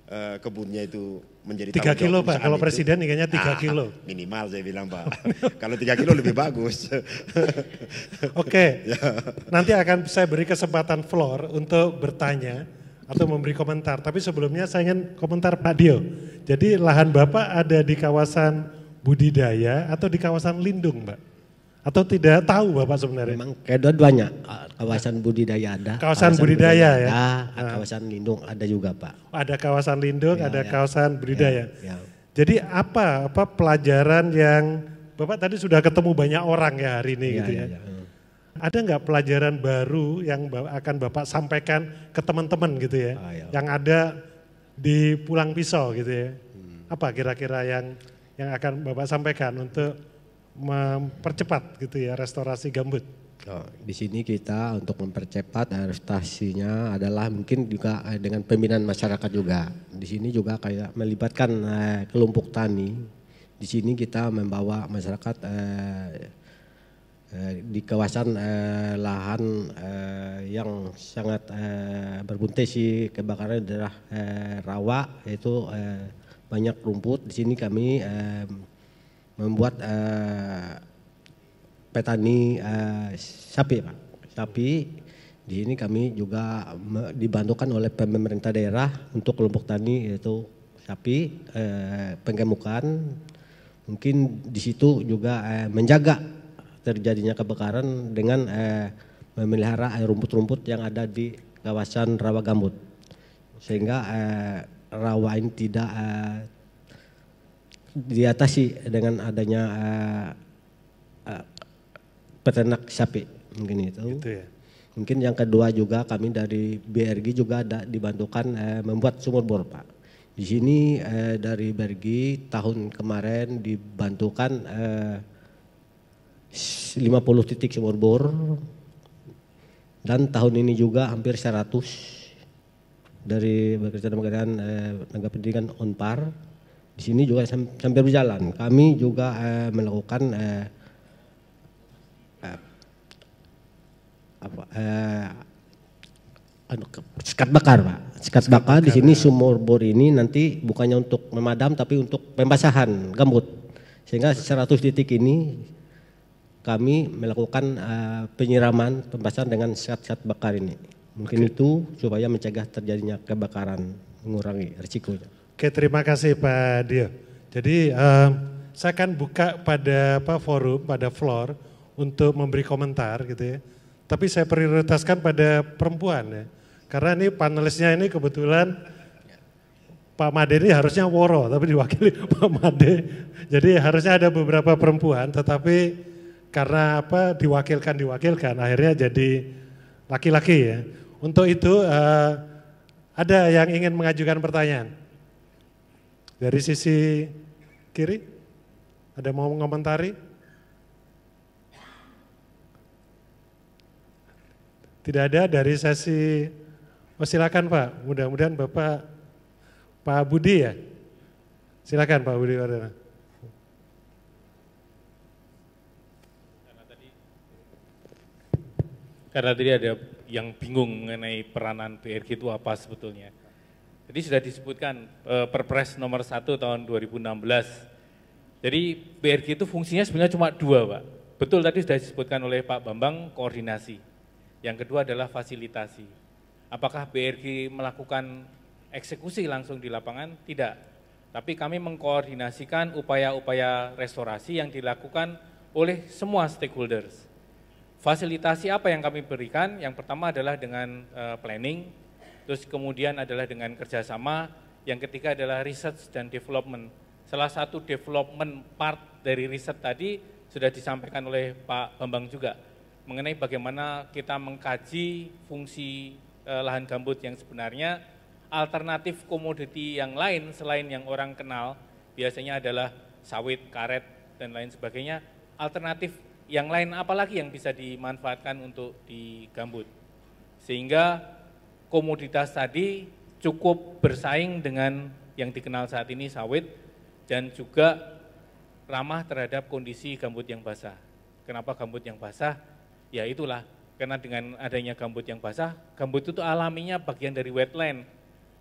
uh, kebunnya itu menjadi tiga kilo Pak, kalau presiden kayaknya tiga kilo. Minimal saya bilang Pak, kalau tiga kilo lebih bagus. Oke, ya. Nanti akan saya beri kesempatan floor untuk bertanya atau memberi komentar. Tapi sebelumnya saya ingin komentar Pak Dio. Jadi lahan Bapak ada di kawasan budidaya atau di kawasan lindung Mbak? Atau tidak tahu Bapak sebenarnya? Memang kedua-duanya, kawasan budidaya ada. Kawasan, kawasan budidaya, budidaya ya? Ada, nah. Kawasan lindung ada juga Pak. Ada kawasan lindung, ya, ada ya. Kawasan budidaya. Ya, ya. Jadi apa apa pelajaran yang Bapak tadi sudah ketemu banyak orang ya hari ini ya, gitu ya. ya, ya. Ada nggak pelajaran baru yang akan Bapak sampaikan ke teman-teman gitu ya, ah, ya. Yang ada di Pulang Pisau gitu ya. Hmm. Apa kira-kira yang yang akan Bapak sampaikan untuk mempercepat gitu ya restorasi gambut? Oh, di sini kita untuk mempercepat restorasinya adalah mungkin juga dengan pembinaan masyarakat juga. Di sini juga kayak melibatkan eh, kelompok tani. Di sini kita membawa masyarakat eh, eh, di kawasan eh, lahan eh, yang sangat eh, berpotensi kebakaran daerah eh, rawa, yaitu eh, banyak rumput. Di sini kami eh, membuat eh, petani eh, sapi Pak. Sapi di sini kami juga dibantukan oleh pemerintah daerah untuk kelompok tani, yaitu sapi eh, penggemukan. Mungkin di situ juga eh, menjaga terjadinya kebakaran dengan eh, memelihara rumput-rumput yang ada di kawasan rawa gambut, sehingga eh, rawa ini tidak eh, diatasi dengan adanya uh, uh, peternak sapi, mungkin itu. Gitu ya. Mungkin yang kedua juga kami dari B R G juga ada dibantukan uh, membuat sumur bor Pak. Di sini uh, dari B R G tahun kemarin dibantukan uh, lima puluh titik sumur bor, dan tahun ini juga hampir seratus dari Badan uh, Tenaga Pendidikan Unpar. Di sini juga sambil berjalan, kami juga eh, melakukan eh, eh, apa, eh, sekat bakar Pak. Sekat bakar di sini sumur bor ini nanti bukannya untuk memadam tapi untuk pembasahan gambut. Sehingga seratus titik ini kami melakukan eh, penyiraman pembasahan dengan sekat-sekat bakar ini. Mungkin okay. Itu supaya mencegah terjadinya kebakaran, mengurangi risikonya. Oke, terima kasih Pak Dio. Jadi um, saya akan buka pada apa forum, pada floor untuk memberi komentar gitu ya. Tapi saya prioritaskan pada perempuan ya. Karena ini panelisnya ini kebetulan Pak Made ini harusnya Woro, tapi diwakili Pak Made. Jadi harusnya ada beberapa perempuan, tetapi karena apa diwakilkan diwakilkan, akhirnya jadi laki-laki ya. Untuk itu uh, ada yang ingin mengajukan pertanyaan? Dari sisi kiri, ada mau mengomentari? Tidak ada. Dari sesi, oh silakan Pak, mudah-mudahan Bapak, Pak Budi ya? Silakan Pak Budi Wardana. Karena tadi, karena tadi ada yang bingung mengenai peranan B R G itu apa sebetulnya. Jadi sudah disebutkan eh, Perpres nomor satu tahun dua ribu enam belas. Jadi B R G itu fungsinya sebenarnya cuma dua Pak. Betul tadi sudah disebutkan oleh Pak Bambang, koordinasi. Yang kedua adalah fasilitasi. Apakah B R G melakukan eksekusi langsung di lapangan? Tidak. Tapi kami mengkoordinasikan upaya-upaya restorasi yang dilakukan oleh semua stakeholders. Fasilitasi apa yang kami berikan? Yang pertama adalah dengan eh, planning. Terus kemudian adalah dengan kerjasama, yang ketiga adalah research dan development. Salah satu development part dari riset tadi sudah disampaikan oleh Pak Bambang juga, mengenai bagaimana kita mengkaji fungsi eh, lahan gambut yang sebenarnya, alternatif komoditi yang lain selain yang orang kenal, biasanya adalah sawit, karet, dan lain sebagainya. Alternatif yang lain apalagi yang bisa dimanfaatkan untuk di gambut. Sehingga komoditas tadi cukup bersaing dengan yang dikenal saat ini sawit dan juga ramah terhadap kondisi gambut yang basah. Kenapa gambut yang basah? Ya itulah, karena dengan adanya gambut yang basah, gambut itu alaminya bagian dari wetland.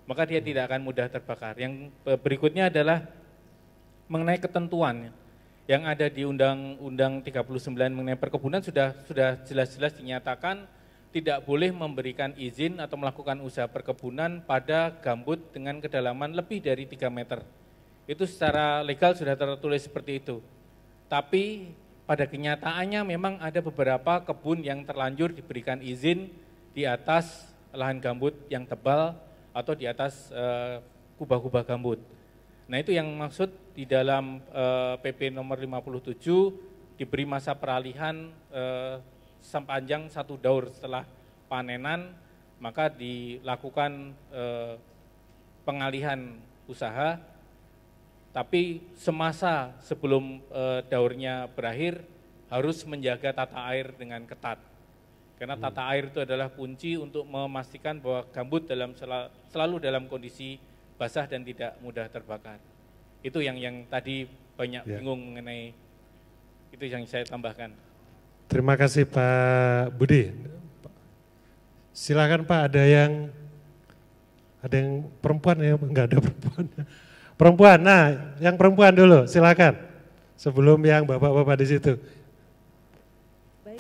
maka dia tidak akan mudah terbakar. Yang berikutnya adalah mengenai ketentuan yang ada di Undang-Undang tiga puluh sembilan mengenai perkebunan sudah sudah jelas-jelas dinyatakan tidak boleh memberikan izin atau melakukan usaha perkebunan pada gambut dengan kedalaman lebih dari tiga meter. Itu secara legal sudah tertulis seperti itu. Tapi pada kenyataannya memang ada beberapa kebun yang terlanjur diberikan izin di atas lahan gambut yang tebal atau di atas kubah-kubah uh, gambut. Nah itu yang maksud di dalam uh, P P nomor lima puluh tujuh diberi masa peralihan uh, sepanjang satu daur setelah panenan, maka dilakukan uh, pengalihan usaha, tapi semasa sebelum uh, daurnya berakhir harus menjaga tata air dengan ketat. Karena tata air itu adalah kunci untuk memastikan bahwa gambut dalam selalu dalam kondisi basah dan tidak mudah terbakar. Itu yang yang tadi banyak ya. bingung mengenai itu yang saya tambahkan. Terima kasih Pak Budi. Silakan Pak, ada yang ada yang perempuan ya, enggak ada perempuan. Perempuan, nah yang perempuan dulu silakan. Sebelum yang bapak-bapak di situ. Baik.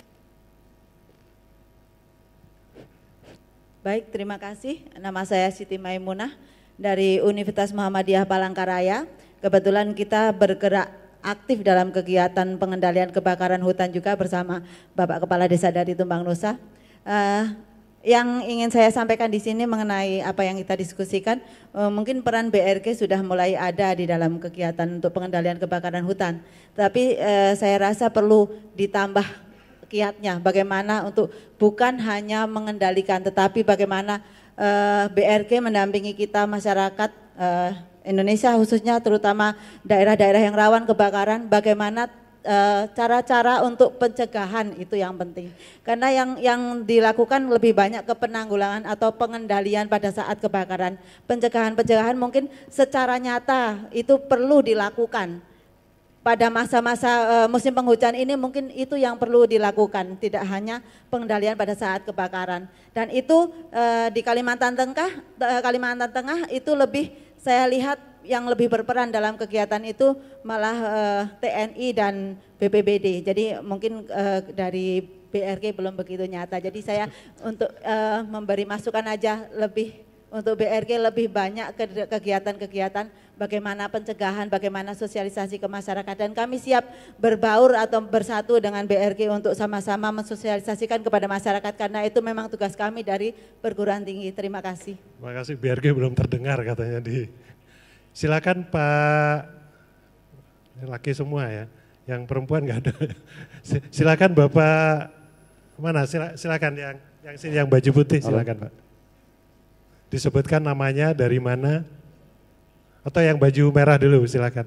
Baik, terima kasih. Nama saya Siti Maimunah dari Universitas Muhammadiyah Palangkaraya. Kebetulan kita bergerak aktif dalam kegiatan pengendalian kebakaran hutan juga bersama Bapak Kepala Desa dari Tumbang Nusa. Uh, yang ingin saya sampaikan di sini mengenai apa yang kita diskusikan, uh, mungkin peran B R G sudah mulai ada di dalam kegiatan untuk pengendalian kebakaran hutan. Tapi uh, saya rasa perlu ditambah kiatnya, bagaimana untuk bukan hanya mengendalikan, tetapi bagaimana Uh, B R G mendampingi kita masyarakat uh, Indonesia khususnya terutama daerah-daerah yang rawan kebakaran, bagaimana cara-cara uh, untuk pencegahan itu yang penting. Karena yang yang dilakukan lebih banyak ke penanggulangan atau pengendalian pada saat kebakaran. Pencegahan-pencegahan mungkin secara nyata itu perlu dilakukan. Pada masa-masa uh, musim penghujan ini mungkin itu yang perlu dilakukan, tidak hanya pengendalian pada saat kebakaran. Dan itu uh, di Kalimantan Tengah, uh, Kalimantan Tengah itu lebih saya lihat yang lebih berperan dalam kegiatan itu malah uh, T N I dan B P B D. Jadi mungkin uh, dari B R G belum begitu nyata. Jadi saya untuk uh, memberi masukan aja lebih untuk B R G lebih banyak kegiatan-kegiatan bagaimana pencegahan, bagaimana sosialisasi ke masyarakat, dan kami siap berbaur atau bersatu dengan B R G untuk sama-sama mensosialisasikan kepada masyarakat karena itu memang tugas kami dari perguruan tinggi. Terima kasih. Terima kasih. B R G belum terdengar katanya di. Silakan Pak, laki semua ya, yang perempuan nggak ada. Silakan Bapak mana? Silakan yang yang sini yang baju putih. Silakan Pak. Disebutkan namanya dari mana, atau yang baju merah dulu silakan.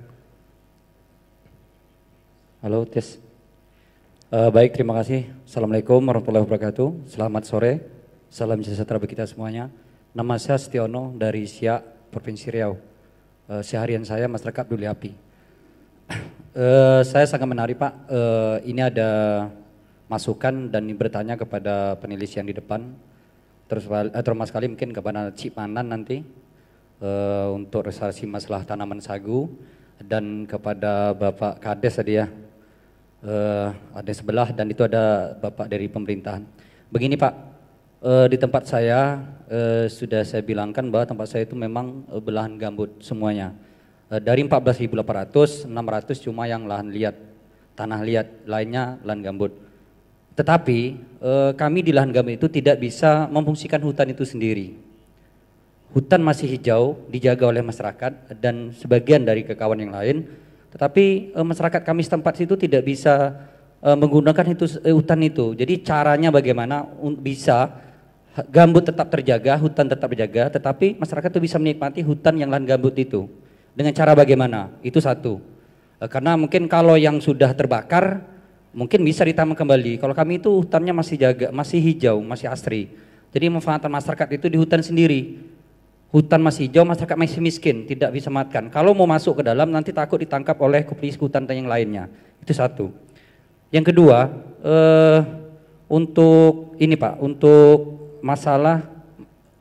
Halo, tes. Uh, baik, terima kasih. Assalamualaikum warahmatullahi wabarakatuh. Selamat sore, salam sejahtera bagi kita semuanya. Nama saya Setiono dari Siak, Provinsi Riau. Uh, seharian saya masyarakat peduli api. uh, saya sangat menarik Pak, uh, ini ada masukan dan bertanya kepada penulis yang di depan. Terus terutama sekali mungkin kepada Cik Manan nanti uh, untuk restorasi masalah tanaman sagu dan kepada Bapak Kades tadi ya, uh, ada sebelah dan itu ada Bapak dari pemerintahan. Begini Pak, uh, di tempat saya uh, sudah saya bilangkan bahwa tempat saya itu memang uh, belahan gambut semuanya. Uh, dari empat belas ribu delapan ratus, enam ratus cuma yang lahan liat, tanah liat, lainnya lahan gambut. Tetapi eh, kami di lahan gambut itu tidak bisa memfungsikan hutan itu sendiri. Hutan masih hijau, dijaga oleh masyarakat dan sebagian dari kawan yang lain. Tetapi eh, masyarakat kami setempat itu tidak bisa eh, menggunakan itu eh, hutan itu. Jadi caranya bagaimana bisa gambut tetap terjaga, hutan tetap terjaga, tetapi masyarakat itu bisa menikmati hutan yang lahan gambut itu. Dengan cara bagaimana? Itu satu. Eh, karena mungkin kalau yang sudah terbakar mungkin bisa ditambah kembali. Kalau kami itu hutannya masih jaga, masih hijau, masih asri. Jadi memanfaatkan masyarakat itu di hutan sendiri. Hutan masih hijau, masyarakat masih miskin, tidak bisa makan. Kalau mau masuk ke dalam nanti takut ditangkap oleh polisi hutan yang lainnya. Itu satu. Yang kedua, eh, untuk ini Pak, untuk masalah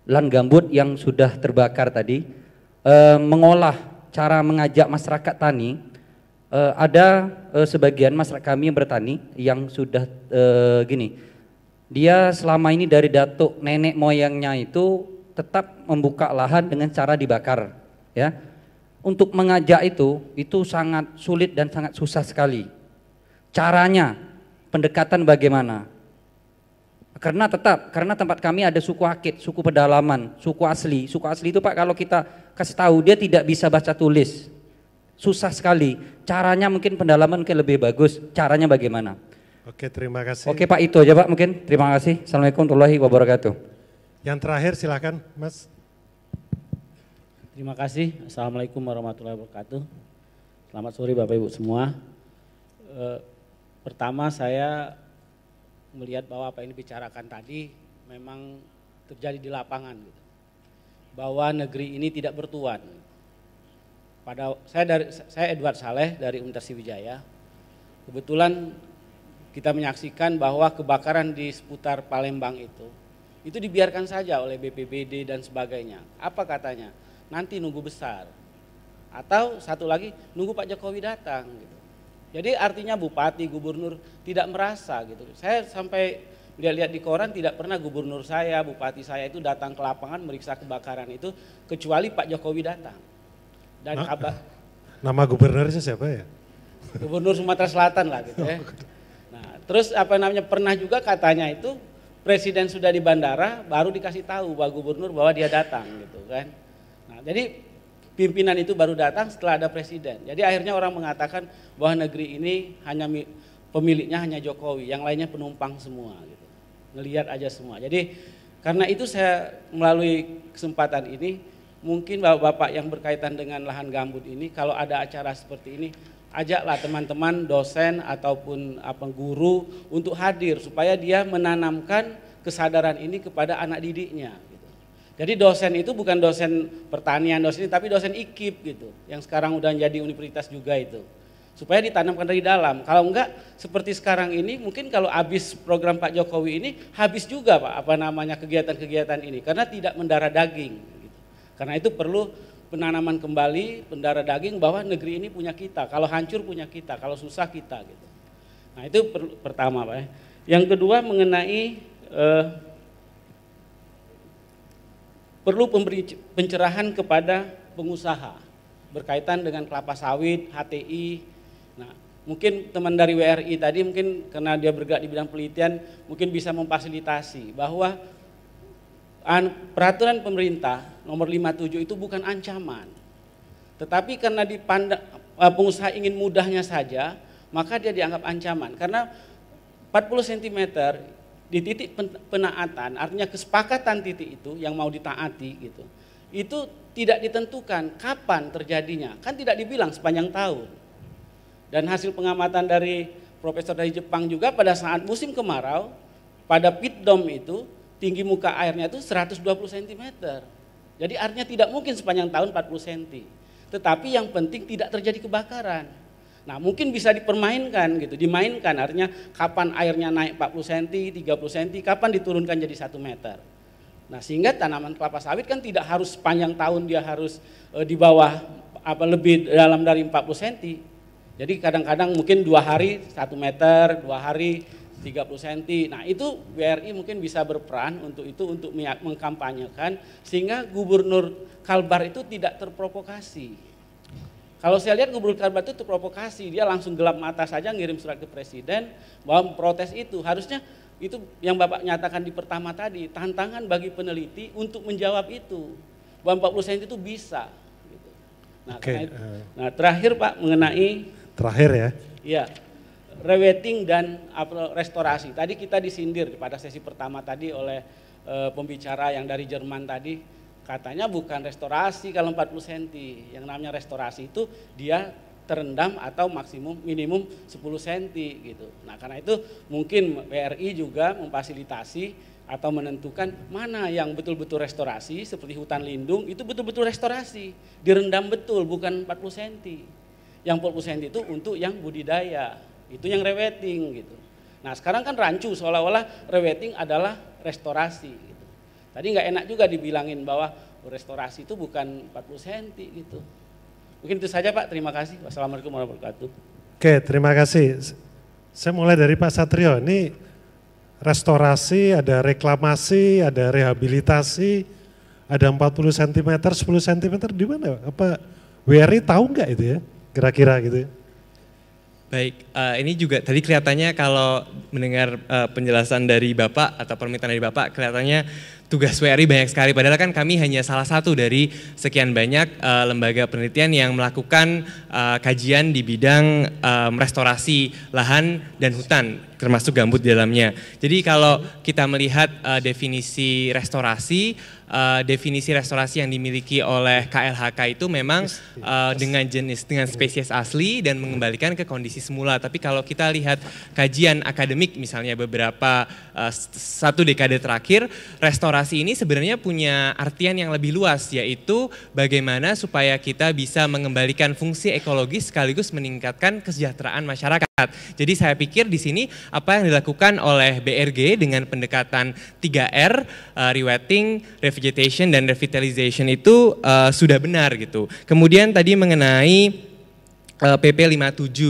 lahan gambut yang sudah terbakar tadi, e, mengolah cara mengajak masyarakat tani, e, ada e, sebagian masyarakat kami yang bertani yang sudah e, gini, dia selama ini dari datuk nenek moyangnya itu tetap membuka lahan dengan cara dibakar, ya. Untuk mengajak itu, itu sangat sulit dan sangat susah sekali. Caranya, pendekatan bagaimana? Karena tetap, karena tempat kami ada suku Akit, suku pedalaman, suku asli. Suku asli itu Pak kalau kita kasih tahu dia tidak bisa baca tulis. Susah sekali. Caranya mungkin pendalaman mungkin lebih bagus. Caranya bagaimana? Oke, terima kasih. Oke Pak, itu aja Pak mungkin. Terima kasih. Assalamualaikum warahmatullahi wabarakatuh. Yang terakhir silakan Mas. Terima kasih. Assalamualaikum warahmatullahi wabarakatuh. Selamat sore Bapak Ibu semua. E, pertama saya melihat bahwa apa yang dibicarakan tadi memang terjadi di lapangan, gitu. Bahwa negeri ini tidak bertuan. Pada saya dari saya Edward Saleh dari Universitas Sriwijaya. Kebetulan kita menyaksikan bahwa kebakaran di seputar Palembang itu itu dibiarkan saja oleh B P B D dan sebagainya. Apa katanya? Nanti nunggu besar. Atau satu lagi nunggu Pak Jokowi datang, gitu. Jadi artinya bupati, gubernur tidak merasa gitu. Saya sampai lihat-lihat di koran tidak pernah gubernur saya, bupati saya itu datang ke lapangan meriksa kebakaran itu kecuali Pak Jokowi datang. Dan nah, kabar nama gubernurnya siapa ya? Gubernur Sumatera Selatan lah gitu ya. Nah, terus apa namanya pernah juga katanya itu presiden sudah di bandara baru dikasih tahu bahwa gubernur bahwa dia datang gitu kan. Nah, jadi pimpinan itu baru datang setelah ada presiden. Jadi akhirnya orang mengatakan bahwa negeri ini hanya pemiliknya hanya Jokowi, yang lainnya penumpang semua gitu. Ngelihat aja semua. Jadi karena itu saya melalui kesempatan ini mungkin Bapak-bapak yang berkaitan dengan lahan gambut ini kalau ada acara seperti ini ajaklah teman-teman dosen ataupun apa guru untuk hadir supaya dia menanamkan kesadaran ini kepada anak didiknya. Jadi dosen itu bukan dosen pertanian, dosen ini, tapi dosen I K I P gitu, yang sekarang udah jadi universitas juga itu. Supaya ditanamkan dari dalam, kalau enggak seperti sekarang ini mungkin kalau habis program Pak Jokowi ini, habis juga Pak apa namanya kegiatan-kegiatan ini, karena tidak mendarah daging. Gitu. Karena itu perlu penanaman kembali, pendarah daging bahwa negeri ini punya kita, kalau hancur punya kita, kalau susah kita. Gitu. Nah itu per, pertama Pak. Yang kedua mengenai... Eh, perlu pemberi pencerahan kepada pengusaha berkaitan dengan kelapa sawit, H T I. Nah, mungkin teman dari W R I tadi mungkin karena dia bergerak di bidang penelitian mungkin bisa memfasilitasi bahwa peraturan pemerintah nomor lima puluh tujuh itu bukan ancaman. Tetapi karena dipandang pengusaha ingin mudahnya saja, maka dia dianggap ancaman. Karena empat puluh sentimeter di titik penaatan, artinya kesepakatan titik itu yang mau ditaati gitu, itu tidak ditentukan kapan terjadinya, kan tidak dibilang sepanjang tahun. Dan hasil pengamatan dari profesor dari Jepang juga pada saat musim kemarau, pada pit dome itu tinggi muka airnya itu seratus dua puluh sentimeter. Jadi artinya tidak mungkin sepanjang tahun empat puluh sentimeter. Tetapi yang penting tidak terjadi kebakaran. Nah mungkin bisa dipermainkan gitu, dimainkan artinya kapan airnya naik empat puluh sentimeter, tiga puluh sentimeter, kapan diturunkan jadi satu meter. Nah sehingga tanaman kelapa sawit kan tidak harus sepanjang tahun dia harus e, di bawah apa lebih dalam dari empat puluh sentimeter. Jadi kadang-kadang mungkin dua hari satu meter, dua hari tiga puluh sentimeter. Nah itu W R I mungkin bisa berperan untuk itu, untuk mengkampanyekan sehingga gubernur Kalbar itu tidak terprovokasi. Kalau saya lihat Gubernur Kalbar itu terprovokasi, dia langsung gelap mata saja ngirim surat ke presiden bahwa protes itu. Harusnya itu yang Bapak nyatakan di pertama tadi, tantangan bagi peneliti untuk menjawab itu. Bahwa empat puluh sentimeter itu bisa. Gitu. Nah, Oke, itu, nah terakhir Pak mengenai terakhir ya. Iya, rewetting dan restorasi. Tadi kita disindir pada sesi pertama tadi oleh e, pembicara yang dari Jerman tadi. Katanya bukan restorasi kalau empat puluh sentimeter, yang namanya restorasi itu dia terendam atau maksimum minimum sepuluh sentimeter gitu. Nah karena itu mungkin W R I juga memfasilitasi atau menentukan mana yang betul-betul restorasi seperti hutan lindung itu betul-betul restorasi, direndam betul bukan empat puluh sentimeter. Yang empat puluh sentimeter itu untuk yang budidaya, itu yang rewetting gitu. Nah sekarang kan rancu seolah-olah rewetting adalah restorasi gitu. Tadi nggak enak juga dibilangin bahwa restorasi itu bukan empat puluh sentimeter gitu. Mungkin itu saja Pak, terima kasih. Wassalamualaikum warahmatullahi wabarakatuh. Oke, terima kasih. Saya mulai dari Pak Satrio. Ini restorasi, ada reklamasi, ada rehabilitasi, ada empat puluh sentimeter, sepuluh sentimeter di mana? Apa W R I tahu nggak itu ya? Kira-kira gitu ya? Baik, uh, ini juga tadi kelihatannya kalau mendengar uh, penjelasan dari Bapak atau permintaan dari Bapak, kelihatannya tugas W R I banyak sekali. Padahal kan kami hanya salah satu dari sekian banyak uh, lembaga penelitian yang melakukan uh, kajian di bidang um, restorasi lahan dan hutan, termasuk gambut di dalamnya. Jadi kalau kita melihat uh, definisi restorasi, Uh, definisi restorasi yang dimiliki oleh K L H K itu memang uh, dengan jenis, dengan spesies asli dan mengembalikan ke kondisi semula. Tapi kalau kita lihat kajian akademik misalnya beberapa uh, satu dekade terakhir, restorasi ini sebenarnya punya artian yang lebih luas, yaitu bagaimana supaya kita bisa mengembalikan fungsi ekologis sekaligus meningkatkan kesejahteraan masyarakat. Jadi saya pikir di sini apa yang dilakukan oleh B R G dengan pendekatan tiga R, uh, rewetting, vegetation dan revitalization itu uh, sudah benar gitu. Kemudian tadi mengenai uh, P P lima puluh tujuh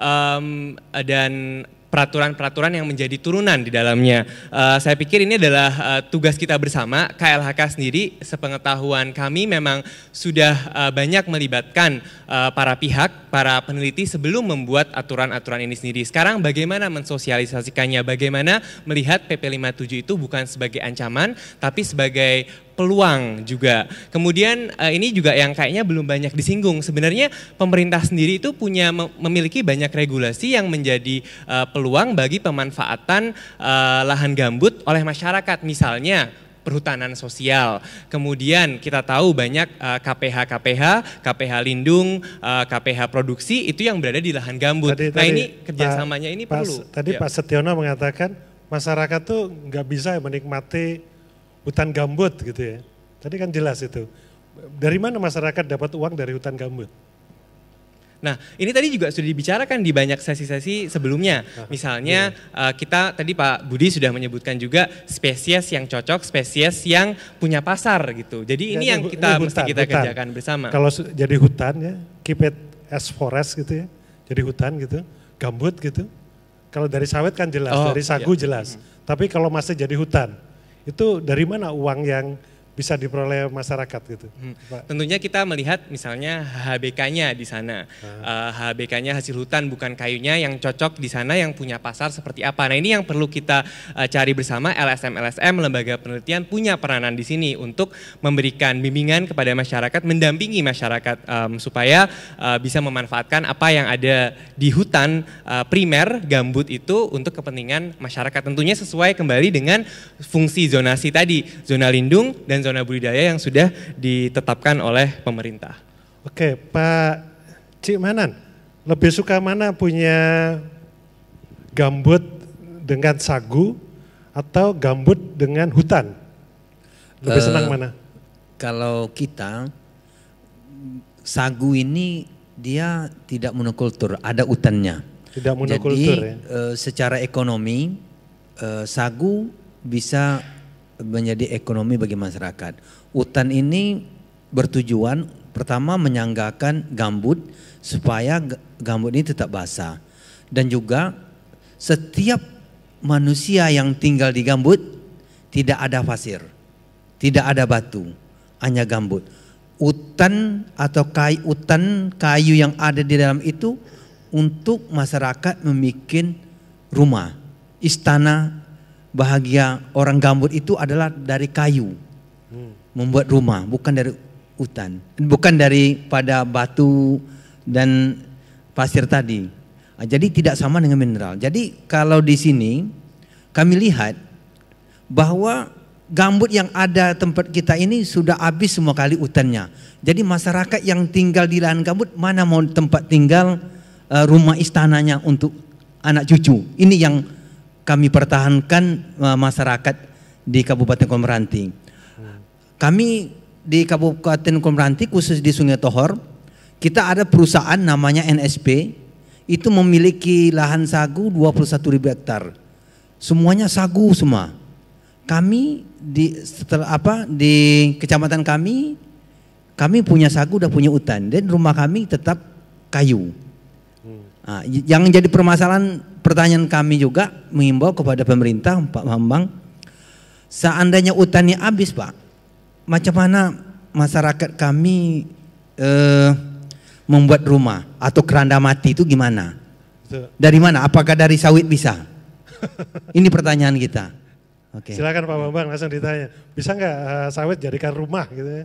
um, dan peraturan-peraturan yang menjadi turunan di dalamnya. Uh, saya pikir ini adalah uh, tugas kita bersama. K L H K sendiri, sepengetahuan kami memang sudah uh, banyak melibatkan uh, para pihak, para peneliti sebelum membuat aturan-aturan ini sendiri. Sekarang bagaimana mensosialisasikannya, bagaimana melihat P P lima puluh tujuh itu bukan sebagai ancaman, tapi sebagai peluang juga. Kemudian uh, ini juga yang kayaknya belum banyak disinggung. Sebenarnya pemerintah sendiri itu punya memiliki banyak regulasi yang menjadi uh, peluang bagi pemanfaatan uh, lahan gambut oleh masyarakat. Misalnya perhutanan sosial. Kemudian kita tahu banyak uh, K P H K P H, K P H lindung, uh, K P H produksi itu yang berada di lahan gambut. Tadi, nah tadi, ini kerjasamanya Pak, ini Pak, perlu. Tadi ya. Pak Setiono mengatakan masyarakat tuh nggak bisa menikmati hutan gambut gitu ya. Tadi kan jelas itu. Dari mana masyarakat dapat uang dari hutan gambut? Nah, ini tadi juga sudah dibicarakan di banyak sesi-sesi sebelumnya. Misalnya uh, kita tadi Pak Budi sudah menyebutkan juga spesies yang cocok, spesies yang punya pasar gitu. Jadi ini ya, yang kita hutan, mesti kita hutan. kerjakan bersama. Kalau jadi hutan ya, keep it as forest gitu ya. Jadi hutan gitu, gambut gitu. Kalau dari sawit kan jelas, Oh, dari sagu iya. jelas. Hmm. Tapi kalau masih jadi hutan, itu dari mana uang yang bisa diperoleh masyarakat gitu? Hmm. Pak. Tentunya kita melihat misalnya H B K-nya di sana, uh, H B K-nya hasil hutan bukan kayunya yang cocok di sana yang punya pasar seperti apa. Nah ini yang perlu kita uh, cari bersama. L S M L S M lembaga penelitian punya peranan di sini untuk memberikan bimbingan kepada masyarakat, mendampingi masyarakat um, supaya uh, bisa memanfaatkan apa yang ada di hutan uh, primer gambut itu untuk kepentingan masyarakat. Tentunya sesuai kembali dengan fungsi zonasi tadi, zona lindung dan zona budidaya yang sudah ditetapkan oleh pemerintah. Oke, Pak Cik Manan, lebih suka mana punya gambut dengan sagu atau gambut dengan hutan? Lebih uh, senang mana? Kalau kita, sagu ini dia tidak monokultur, ada hutannya. Tidak monokultur. Jadi ya? uh, secara ekonomi, uh, sagu bisa menjadi ekonomi bagi masyarakat. Hutan ini bertujuan pertama menyanggakan gambut supaya gambut ini tetap basah. Dan juga setiap manusia yang tinggal di gambut tidak ada pasir, tidak ada batu, hanya gambut. Hutan atau kayu, hutan kayu yang ada di dalam itu untuk masyarakat membuat rumah, istana. Bahagia orang gambut itu adalah dari kayu, hmm. membuat rumah, bukan dari hutan, bukan daripada batu dan pasir tadi. Jadi tidak sama dengan mineral. Jadi kalau di sini kami lihat bahwa gambut yang ada tempat kita ini sudah habis semua kali hutannya. Jadi masyarakat yang tinggal di lahan gambut mana mau tempat tinggal uh, rumah istananya untuk anak cucu. Ini yang kami pertahankan uh, masyarakat di Kabupaten Komranti. Kami di Kabupaten Komranti khusus di Sungai Tohor, kita ada perusahaan namanya N S P, itu memiliki lahan sagu dua puluh satu ribu hektar. Semuanya sagu semua. kami di setelah apa di kecamatan kami kami punya sagu, udah punya hutan, dan rumah kami tetap kayu. Nah, yang jadi permasalahan pertanyaan kami juga mengimbau kepada pemerintah, Pak Bambang, seandainya hutannya habis, Pak, macam mana masyarakat kami eh, membuat rumah atau keranda mati itu gimana? Dari mana? Apakah dari sawit bisa? Ini pertanyaan kita. Oke. Silakan Pak Bambang langsung ditanya. Bisa nggak uh, sawit jadikan rumah gitu ya?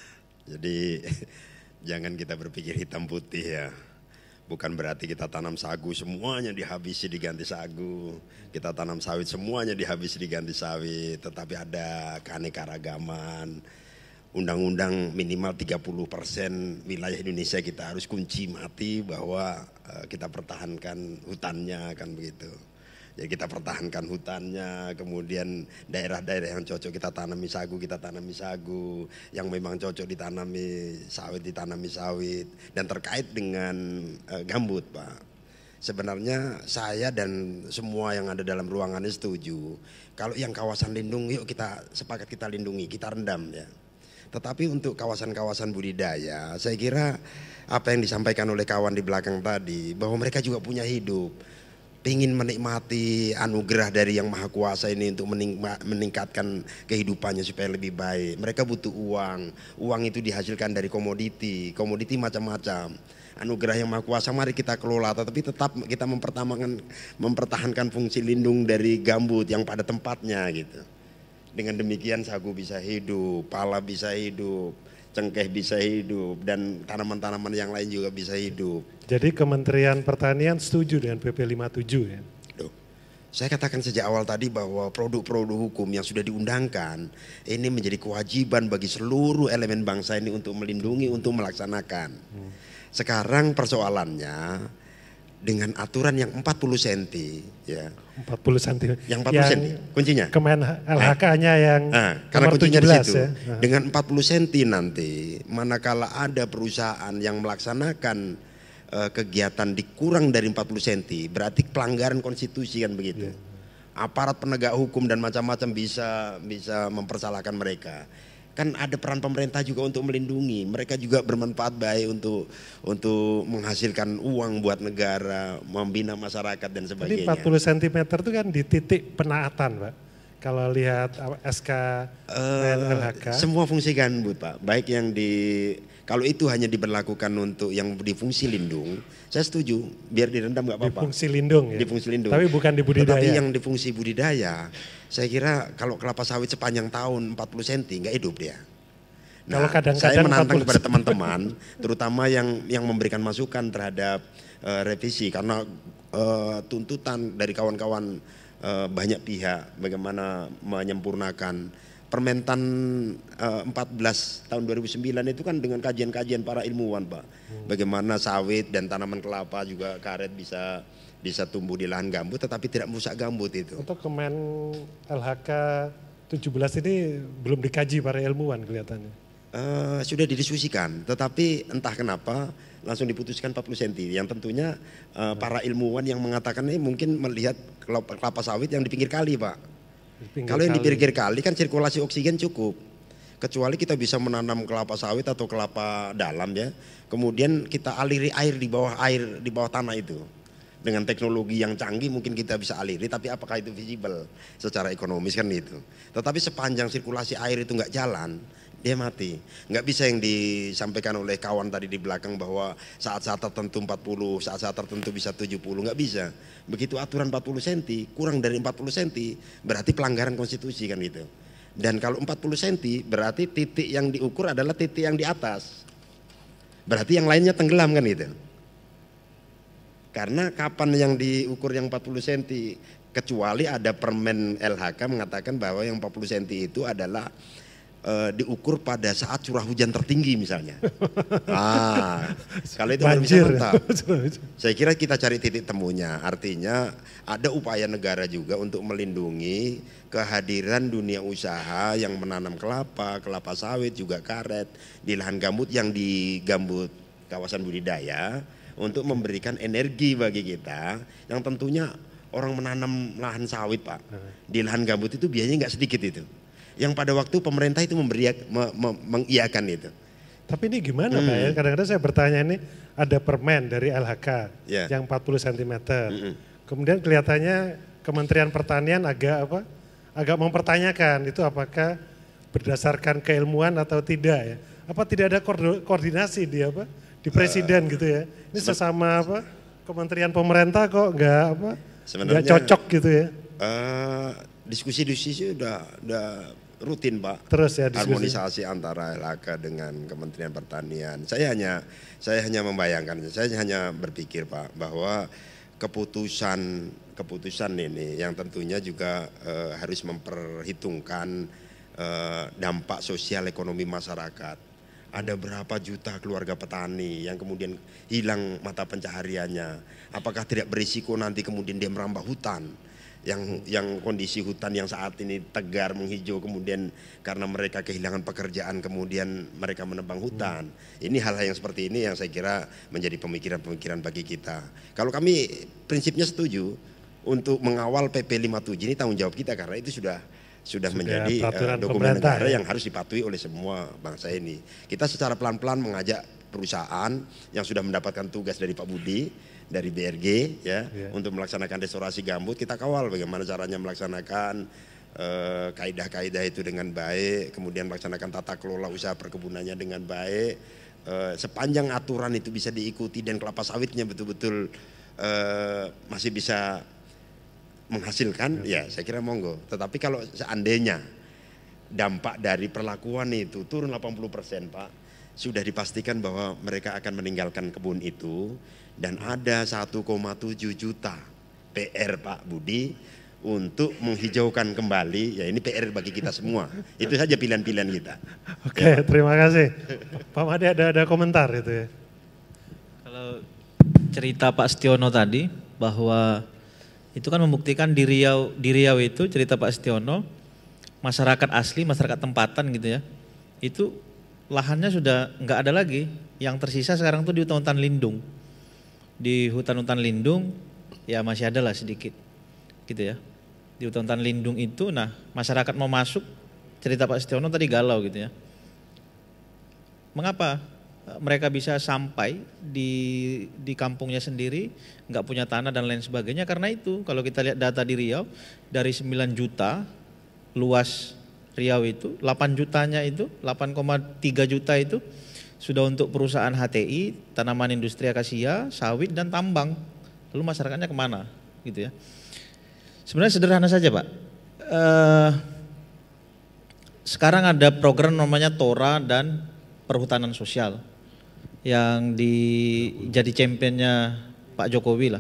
Jadi jangan kita berpikir hitam putih ya. Bukan berarti kita tanam sagu semuanya dihabisi diganti sagu. Kita tanam sawit semuanya dihabisi diganti sawit. Tetapi ada keanekaragaman. Undang-undang minimal tiga puluh persen wilayah Indonesia kita harus kunci mati bahwa uh, kita pertahankan hutannya, kan begitu. Jadi kita pertahankan hutannya, kemudian daerah-daerah yang cocok kita tanami sagu, kita tanami sagu. Yang memang cocok ditanami sawit, ditanami sawit. Dan terkait dengan uh, gambut, Pak. Sebenarnya saya dan semua yang ada dalam ruangan ini setuju. Kalau yang kawasan lindung, yuk kita sepakat kita lindungi, kita rendam ya. Tetapi untuk kawasan-kawasan budidaya, saya kira apa yang disampaikan oleh kawan di belakang tadi, bahwa mereka juga punya hidup. Pengen menikmati anugerah dari Yang Maha Kuasa ini untuk meningkatkan kehidupannya supaya lebih baik. Mereka butuh uang, uang itu dihasilkan dari komoditi, komoditi macam-macam. Anugerah Yang Maha Kuasa mari kita kelola, tetapi tetap kita mempertahankan, mempertahankan fungsi lindung dari gambut yang pada tempatnya gitu. Dengan demikian sagu bisa hidup, pala bisa hidup, cengkeh bisa hidup, dan tanaman-tanaman yang lain juga bisa hidup. Jadi Kementerian Pertanian setuju dengan P P lima puluh tujuh ya? Duh, saya katakan sejak awal tadi bahwa produk-produk hukum yang sudah diundangkan ini menjadi kewajiban bagi seluruh elemen bangsa ini untuk melindungi, untuk melaksanakan. Hmm. Sekarang persoalannya dengan aturan yang empat puluh sentimeter ya. empat puluh sentimeter. Yang empat puluh sentimeter kuncinya. Kemen L H K-nya yang nah, karena kuncinya di situ. Ya. Dengan empat puluh sentimeter nanti manakala ada perusahaan yang melaksanakan uh, kegiatan dikurang dari empat puluh sentimeter berarti pelanggaran konstitusi kan begitu. Ya. Aparat penegak hukum dan macam-macam bisa bisa mempersalahkan mereka. Kan ada peran pemerintah juga untuk melindungi, mereka juga bermanfaat baik untuk untuk menghasilkan uang buat negara, membina masyarakat dan sebagainya. Jadi empat puluh sentimeter itu kan di titik penaatan, Pak. Kalau lihat S K uh, L H K. Semua fungsi gambut, Pak. Baik yang di, kalau itu hanya diberlakukan untuk yang di fungsi lindung, saya setuju, biar direndam nggak apa-apa. Di fungsi lindung ya? Di fungsi lindung. Tapi bukan di budidaya. Tetapi yang di fungsi budidaya, saya kira kalau kelapa sawit sepanjang tahun empat puluh sentimeter nggak hidup dia. Nah, kalau kadang-kadang saya menantang kepada teman-teman, terutama yang yang memberikan masukan terhadap uh, revisi, karena uh, tuntutan dari kawan-kawan uh, banyak pihak bagaimana menyempurnakan Permentan uh, empat belas tahun dua ribu sembilan itu kan dengan kajian-kajian para ilmuwan, Pak. Hmm. Bagaimana sawit dan tanaman kelapa juga karet bisa bisa tumbuh di lahan gambut tetapi tidak merusak gambut itu. Untuk Kemen L H K tujuh belas ini belum dikaji para ilmuwan kelihatannya. Uh, sudah didiskusikan, tetapi entah kenapa langsung diputuskan empat puluh sentimeter. Yang tentunya uh, para ilmuwan yang mengatakan ini mungkin melihat kelapa sawit yang di pinggir kali, Pak. Pinggir Kalau yang kali. di pinggir kali kan sirkulasi oksigen cukup. Kecuali kita bisa menanam kelapa sawit atau kelapa dalam ya. Kemudian kita aliri air di bawah air di bawah tanah itu. Dengan teknologi yang canggih mungkin kita bisa aliri, tapi apakah itu visible secara ekonomis kan itu. Tetapi sepanjang sirkulasi air itu nggak jalan, dia mati. Nggak bisa yang disampaikan oleh kawan tadi di belakang bahwa saat-saat tertentu empat puluh, saat-saat tertentu bisa tujuh puluh, nggak bisa. Begitu aturan empat puluh sentimeter, kurang dari empat puluh sentimeter berarti pelanggaran konstitusi kan gitu. Dan kalau empat puluh sentimeter berarti titik yang diukur adalah titik yang di atas. Berarti yang lainnya tenggelam kan gitu. Karena kapan yang diukur yang empat puluh sentimeter, kecuali ada permen L H K mengatakan bahwa yang empat puluh sentimeter itu adalah Uh, diukur pada saat curah hujan tertinggi misalnya. Ah, kalau itu baru bisa mantap. Saya kira kita cari titik temunya. Artinya ada upaya negara juga untuk melindungi kehadiran dunia usaha yang menanam kelapa, kelapa sawit juga karet di lahan gambut yang di gambut kawasan budidaya untuk memberikan energi bagi kita yang tentunya orang menanam lahan sawit Pak, di lahan gambut itu biayanya nggak sedikit itu. Yang pada waktu pemerintah itu memberi, me, me, mengiyakan itu. Tapi ini gimana hmm. Pak ya? Kadang-kadang saya bertanya ini ada permen dari L H K yeah. yang empat puluh sentimeter. Mm-hmm. Kemudian kelihatannya Kementerian Pertanian agak apa? Agak mempertanyakan itu apakah berdasarkan keilmuan atau tidak ya? Apa tidak ada koordinasi di apa? Di presiden uh, gitu ya? Ini sesama apa? Kementerian pemerintah kok nggak apa? Nggak cocok gitu ya? Uh, diskusi-diskusi udah udah rutin Pak. Terus ya diskusi. Harmonisasi antara L H K dengan Kementerian Pertanian. Saya hanya saya hanya membayangkan, saya hanya berpikir Pak bahwa keputusan keputusan ini yang tentunya juga uh, harus memperhitungkan uh, dampak sosial ekonomi masyarakat. Ada berapa juta keluarga petani yang kemudian hilang mata pencahariannya. Apakah tidak berisiko nanti kemudian dia merambah hutan? Yang yang kondisi hutan yang saat ini tegar menghijau kemudian karena mereka kehilangan pekerjaan kemudian mereka menebang hutan. Ini hal-hal yang seperti ini yang saya kira menjadi pemikiran-pemikiran bagi kita. Kalau kami prinsipnya setuju untuk mengawal P P lima puluh tujuh ini tanggung jawab kita karena itu sudah sudah, sudah menjadi uh, dokumen negara ya. Yang harus dipatuhi oleh semua bangsa ini. Kita secara pelan-pelan mengajak perusahaan yang sudah mendapatkan tugas dari Pak Budi, dari B R G ya, yeah. untuk melaksanakan restorasi gambut, kita kawal bagaimana caranya melaksanakan uh, kaidah-kaidah itu dengan baik, kemudian melaksanakan tata kelola usaha perkebunannya dengan baik, uh, sepanjang aturan itu bisa diikuti dan kelapa sawitnya betul-betul uh, masih bisa menghasilkan, yeah. ya saya kira monggo. Tetapi kalau seandainya dampak dari perlakuan itu turun delapan puluh persen Pak, sudah dipastikan bahwa mereka akan meninggalkan kebun itu. Dan ada satu koma tujuh juta P R Pak Budi untuk menghijaukan kembali, ya ini P R bagi kita semua. Itu saja pilihan-pilihan kita. Oke, ya. Terima kasih. Pak Made ada ada komentar itu ya. Kalau cerita Pak Setiono tadi bahwa itu kan membuktikan di Riau, di Riau itu cerita Pak Setiono, masyarakat asli, masyarakat tempatan gitu ya, itu lahannya sudah nggak ada lagi. Yang tersisa sekarang tuh di hutan-hutan lindung. Di hutan-hutan lindung ya masih ada lah sedikit gitu ya. Di hutan-hutan lindung itu nah masyarakat mau masuk, cerita Pak Setiono tadi galau gitu ya. Mengapa mereka bisa sampai di di kampungnya sendiri, nggak punya tanah dan lain sebagainya? Karena itu kalau kita lihat data di Riau dari sembilan juta luas Riau itu, delapan jutanya itu, delapan koma tiga juta itu sudah untuk perusahaan H T I, tanaman industri akasia, sawit dan tambang. Lalu masyarakatnya kemana gitu ya. Sebenarnya sederhana saja Pak. Eh, sekarang ada program namanya Tora dan Perhutanan Sosial yang di, jadi championnya Pak Jokowi lah.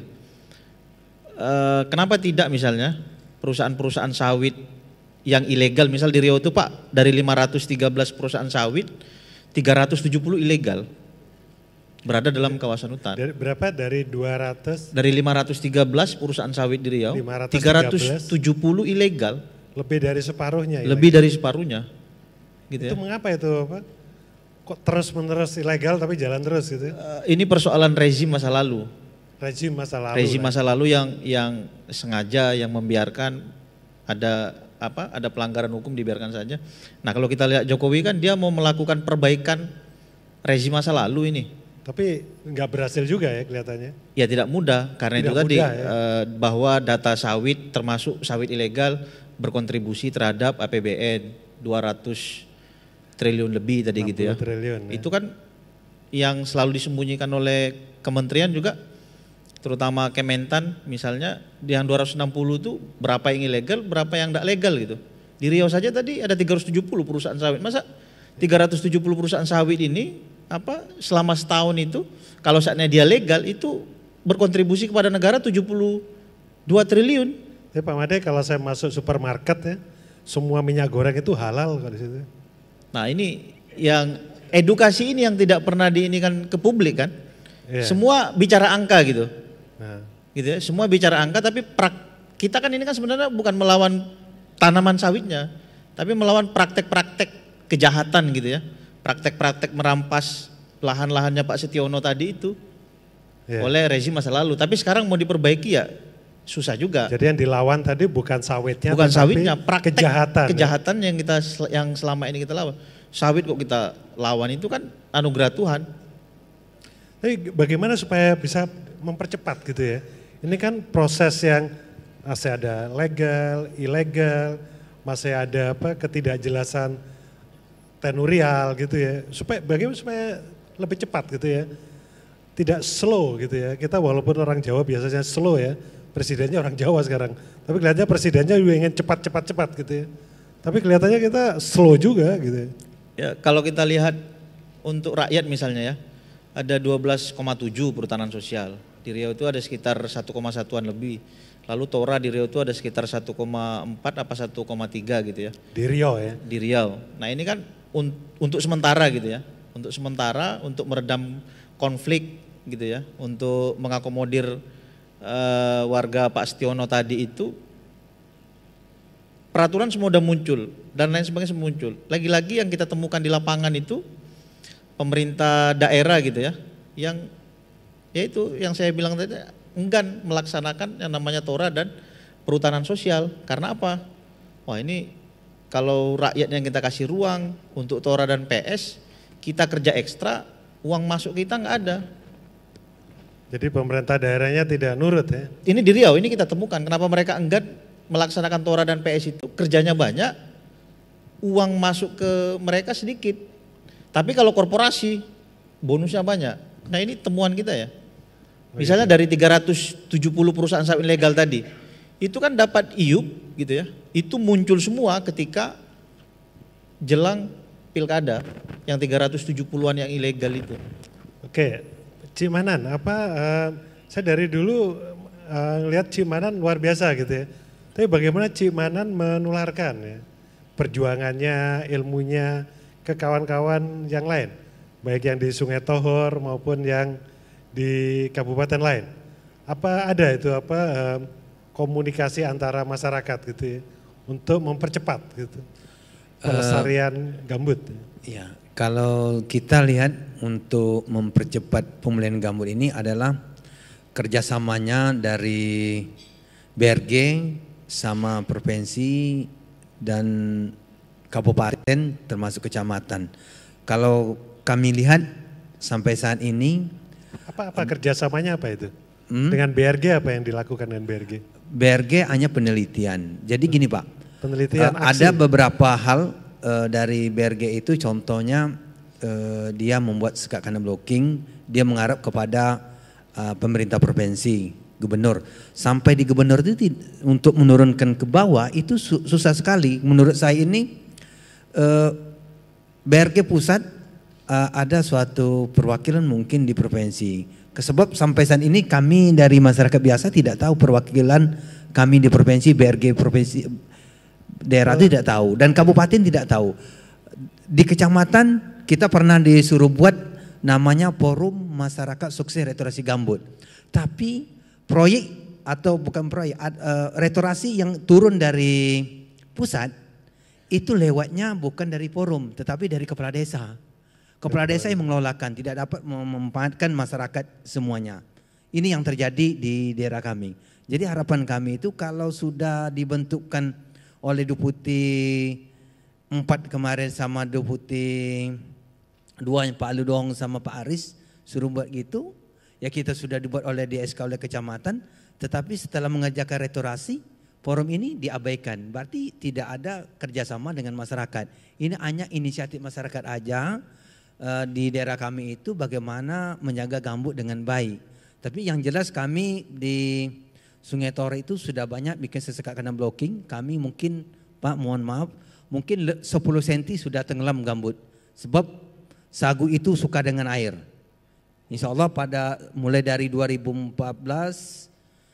Eh, kenapa tidak misalnya perusahaan-perusahaan sawit yang ilegal, misal di Riau itu Pak dari lima ratus tiga belas perusahaan sawit, tiga ratus tujuh puluh ilegal berada dalam kawasan hutan. Dari, berapa dari dua ratus? Dari lima ratus tiga belas perusahaan sawit di Riau, tiga ratus tujuh puluh ilegal. Lebih dari separuhnya. Lebih ilegal. dari separuhnya. Gitu itu ya. Mengapa itu Pak? Kok terus menerus ilegal tapi jalan terus gitu? Uh, ini persoalan rezim masa lalu. Rezim masa lalu. Rezim masa lalu yang yang sengaja yang membiarkan ada apa ada pelanggaran hukum dibiarkan saja. Nah kalau kita lihat Jokowi kan dia mau melakukan perbaikan rezim masa lalu ini. Tapi nggak berhasil juga ya kelihatannya. Ya tidak mudah karena tidak itu tadi ya. eh, bahwa data sawit termasuk sawit ilegal berkontribusi terhadap A P B N dua ratus triliun lebih tadi gitu ya. Triliun, ya. Itu kan yang selalu disembunyikan oleh kementerian juga. Terutama Kementan misalnya yang dua ratus enam puluh itu berapa yang ilegal, berapa yang tidak legal gitu. Di Riau saja tadi ada tiga ratus tujuh puluh perusahaan sawit. Masa tiga ratus tujuh puluh perusahaan sawit ini apa selama setahun itu kalau saatnya dia legal itu berkontribusi kepada negara tujuh puluh dua triliun. Ya Pak Made kalau saya masuk supermarket ya semua minyak goreng itu halal kalau di situ. Nah ini yang edukasi ini yang tidak pernah diinikan ke publik kan. Yeah. Semua bicara angka gitu. Nah. Gitu ya, semua bicara angka tapi prak, kita kan ini kan sebenarnya bukan melawan tanaman sawitnya, tapi melawan praktek-praktek kejahatan gitu ya, praktek-praktek merampas lahan-lahannya Pak Setiono tadi itu yeah. oleh rezim masa lalu. Tapi sekarang mau diperbaiki ya susah juga. Jadi yang dilawan tadi bukan sawitnya, bukan sawitnya, praktek kejahatan. Kejahatan ya? yang kita yang selama ini kita lawan. Sawit kok kita lawan itu kan anugerah Tuhan. Tapi bagaimana supaya bisa mempercepat gitu ya? Ini kan proses yang masih ada legal, ilegal, masih ada apa ketidakjelasan tenurial gitu ya. Supaya bagaimana supaya lebih cepat gitu ya? Tidak slow gitu ya. Kita walaupun orang Jawa biasanya slow ya. Presidennya orang Jawa sekarang. Tapi kelihatannya presidennya juga ingin cepat-cepat-cepat gitu ya. Tapi kelihatannya kita slow juga gitu ya. Ya kalau kita lihat untuk rakyat misalnya ya, ada dua belas koma tujuh perhutanan sosial. Di Riau itu ada sekitar satu koma satuan lebih. Lalu Tora di Riau itu ada sekitar satu koma empat apa satu koma tiga gitu ya. Di Riau ya? Di Riau. Nah ini kan un untuk sementara gitu ya. Untuk sementara, untuk meredam konflik gitu ya. Untuk mengakomodir uh, warga Pak Setiono tadi itu, peraturan semua udah muncul dan lain sebagainya semua muncul. Lagi-lagi yang kita temukan di lapangan itu pemerintah daerah gitu ya, yang yaitu yang saya bilang tadi enggan melaksanakan yang namanya Tora dan perhutanan sosial. Karena apa? Wah ini kalau rakyat yang kita kasih ruang untuk Tora dan P S, kita kerja ekstra, uang masuk kita nggak ada. Jadi pemerintah daerahnya tidak nurut ya? Ini di Riau, ini kita temukan kenapa mereka enggan melaksanakan Tora dan P S itu, kerjanya banyak, uang masuk ke mereka sedikit. Tapi kalau korporasi, bonusnya banyak. Nah ini temuan kita ya. Misalnya dari tiga ratus tujuh puluh perusahaan sawit ilegal tadi, itu kan dapat I U P gitu ya, itu muncul semua ketika jelang pilkada, yang tiga ratus tujuh puluhan yang ilegal itu. Oke, Cik Manan, apa, uh, saya dari dulu uh, lihat Cik Manan luar biasa gitu ya. Tapi bagaimana Cik Manan menularkan ya, perjuangannya, ilmunya ke kawan-kawan yang lain, baik yang di Sungai Tohor maupun yang di kabupaten lain. Apa ada itu apa eh, komunikasi antara masyarakat gitu ya untuk mempercepat gitu pelestarian uh, gambut? Ya, kalau kita lihat untuk mempercepat pemulihan gambut ini adalah kerjasamanya dari B R G sama provinsi dan kabupaten termasuk kecamatan. Kalau kami lihat sampai saat ini, apa-apa kerjasamanya apa itu? Hmm? Dengan B R G apa yang dilakukan dengan B R G? B R G hanya penelitian. Jadi gini Pak, penelitian uh, ada beberapa hal uh, dari B R G itu, contohnya uh, dia membuat sekat kanan blocking, dia mengharap kepada uh, pemerintah provinsi, gubernur. Sampai di gubernur itu untuk menurunkan ke bawah itu su susah sekali. Menurut saya ini uh, B R G pusat uh, ada suatu perwakilan mungkin di provinsi. Sebab sampai saat ini kami dari masyarakat biasa tidak tahu perwakilan kami di provinsi, B R G provinsi daerah itu tidak tahu, dan kabupaten tidak tahu. Di kecamatan kita pernah disuruh buat namanya Forum Masyarakat Sukses Restorasi Gambut. Tapi proyek atau bukan proyek, uh, restorasi yang turun dari pusat itu lewatnya bukan dari forum tetapi dari kepala desa. Kepala desa yang mengelolakan, tidak dapat memanfaatkan masyarakat semuanya. Ini yang terjadi di daerah kami. Jadi harapan kami itu kalau sudah dibentukkan oleh Deputi empat kemarin sama Deputi dua Pak Ludong sama Pak Aris suruh buat gitu, ya kita sudah dibuat oleh D S K oleh kecamatan, tetapi setelah mengerjakan restorasi, forum ini diabaikan. Berarti tidak ada kerjasama dengan masyarakat. Ini hanya inisiatif masyarakat aja. Di daerah kami itu bagaimana menjaga gambut dengan baik. Tapi yang jelas kami di Sungai Tohor itu sudah banyak bikin sekat kanan blocking. Kami mungkin Pak mohon maaf, mungkin sepuluh sentimeter sudah tenggelam gambut. Sebab sagu itu suka dengan air. Insya Allah pada mulai dari dua ribu empat belas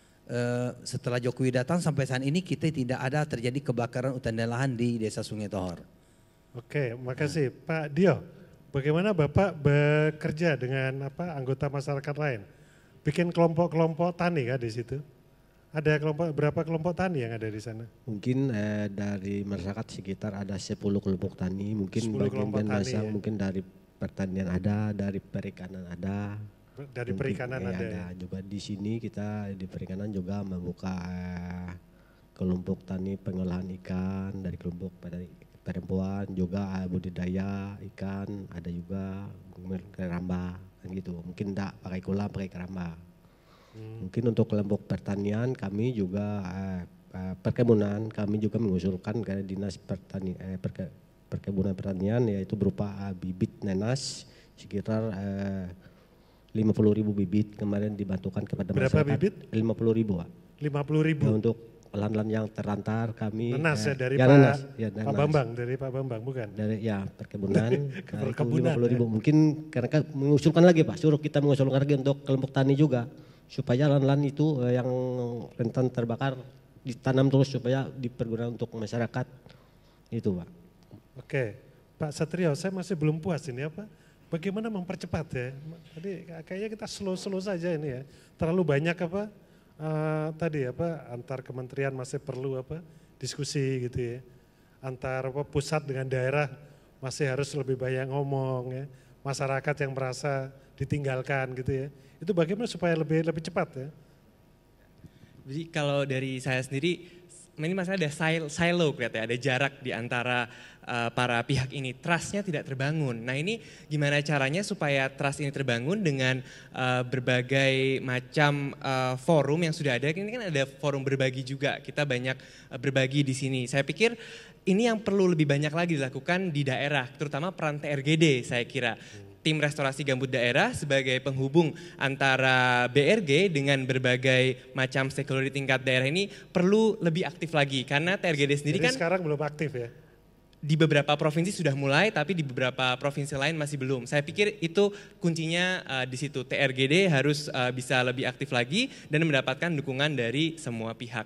setelah Jokowi datang sampai saat ini kita tidak ada terjadi kebakaran hutan dan lahan di desa Sungai Tohor. Oke, makasih nah. Pak Dio. Bagaimana Bapak bekerja dengan apa anggota masyarakat lain? Bikin kelompok-kelompok tani kan di situ? Ada kelompok berapa kelompok tani yang ada di sana? Mungkin eh, dari masyarakat sekitar ada sepuluh kelompok tani, mungkin bagian basang, ya? Mungkin dari pertanian ada, dari perikanan ada. dari perikanan Mungkin, ada. ya, ada juga di sini kita di perikanan juga membuka eh, kelompok tani pengolahan ikan dari kelompok dari perempuan juga eh, budidaya ikan ada juga keramba kan gitu. Mungkin enggak pakai kolam pakai keramba. Hmm. Mungkin untuk kelompok pertanian kami juga eh, eh, perkebunan kami juga mengusulkan ke dinas pertani eh, perke, perkebunan pertanian yaitu berupa eh, bibit nenas sekitar eh, lima puluh ribu bibit kemarin dibantukan kepada berapa masyarakat. Berapa bibit? lima puluh ribu Pak. lima puluh ribu? Ya, untuk lahan-lahan yang terlantar kami. Nenas ya dari ya, Pak, nenas, ya, nenas. Pak Bambang, dari Pak Bambang bukan? Dari ya perkebunan, nah, perkebunan lima puluh ribu. Ya. Mungkin karena kan mengusulkan lagi Pak, suruh kita mengusulkan lagi untuk kelompok tani juga. Supaya lahan-lahan itu eh, yang rentan terbakar ditanam terus supaya dipergunakan untuk masyarakat. Itu Pak. Oke, Pak Satrio saya masih belum puas ini apa? Bagaimana mempercepat ya? Tadi kayaknya kita slow-slow saja ini ya. Terlalu banyak apa? Uh, tadi apa? Antar kementerian masih perlu apa? Diskusi gitu ya. Antar apa? Pusat dengan daerah masih harus lebih banyak ngomong ya. Masyarakat yang merasa ditinggalkan gitu ya. Itu bagaimana supaya lebih lebih cepat ya? Jadi kalau dari saya sendiri, ini masalah ada silo kelihatannya, ada jarak di antara uh, para pihak ini, trustnya tidak terbangun. Nah ini gimana caranya supaya trust ini terbangun dengan uh, berbagai macam uh, forum yang sudah ada, ini kan ada forum berbagi juga, kita banyak uh, berbagi di sini. Saya pikir ini yang perlu lebih banyak lagi dilakukan di daerah, terutama peran T R G D saya kira. Tim restorasi gambut daerah sebagai penghubung antara B R G dengan berbagai macam stakeholder di tingkat daerah ini perlu lebih aktif lagi karena T R G D sendiri. Jadi kan sekarang belum aktif ya? Di beberapa provinsi sudah mulai tapi di beberapa provinsi lain masih belum. Saya pikir itu kuncinya uh, di situ, T R G D harus uh, bisa lebih aktif lagi dan mendapatkan dukungan dari semua pihak.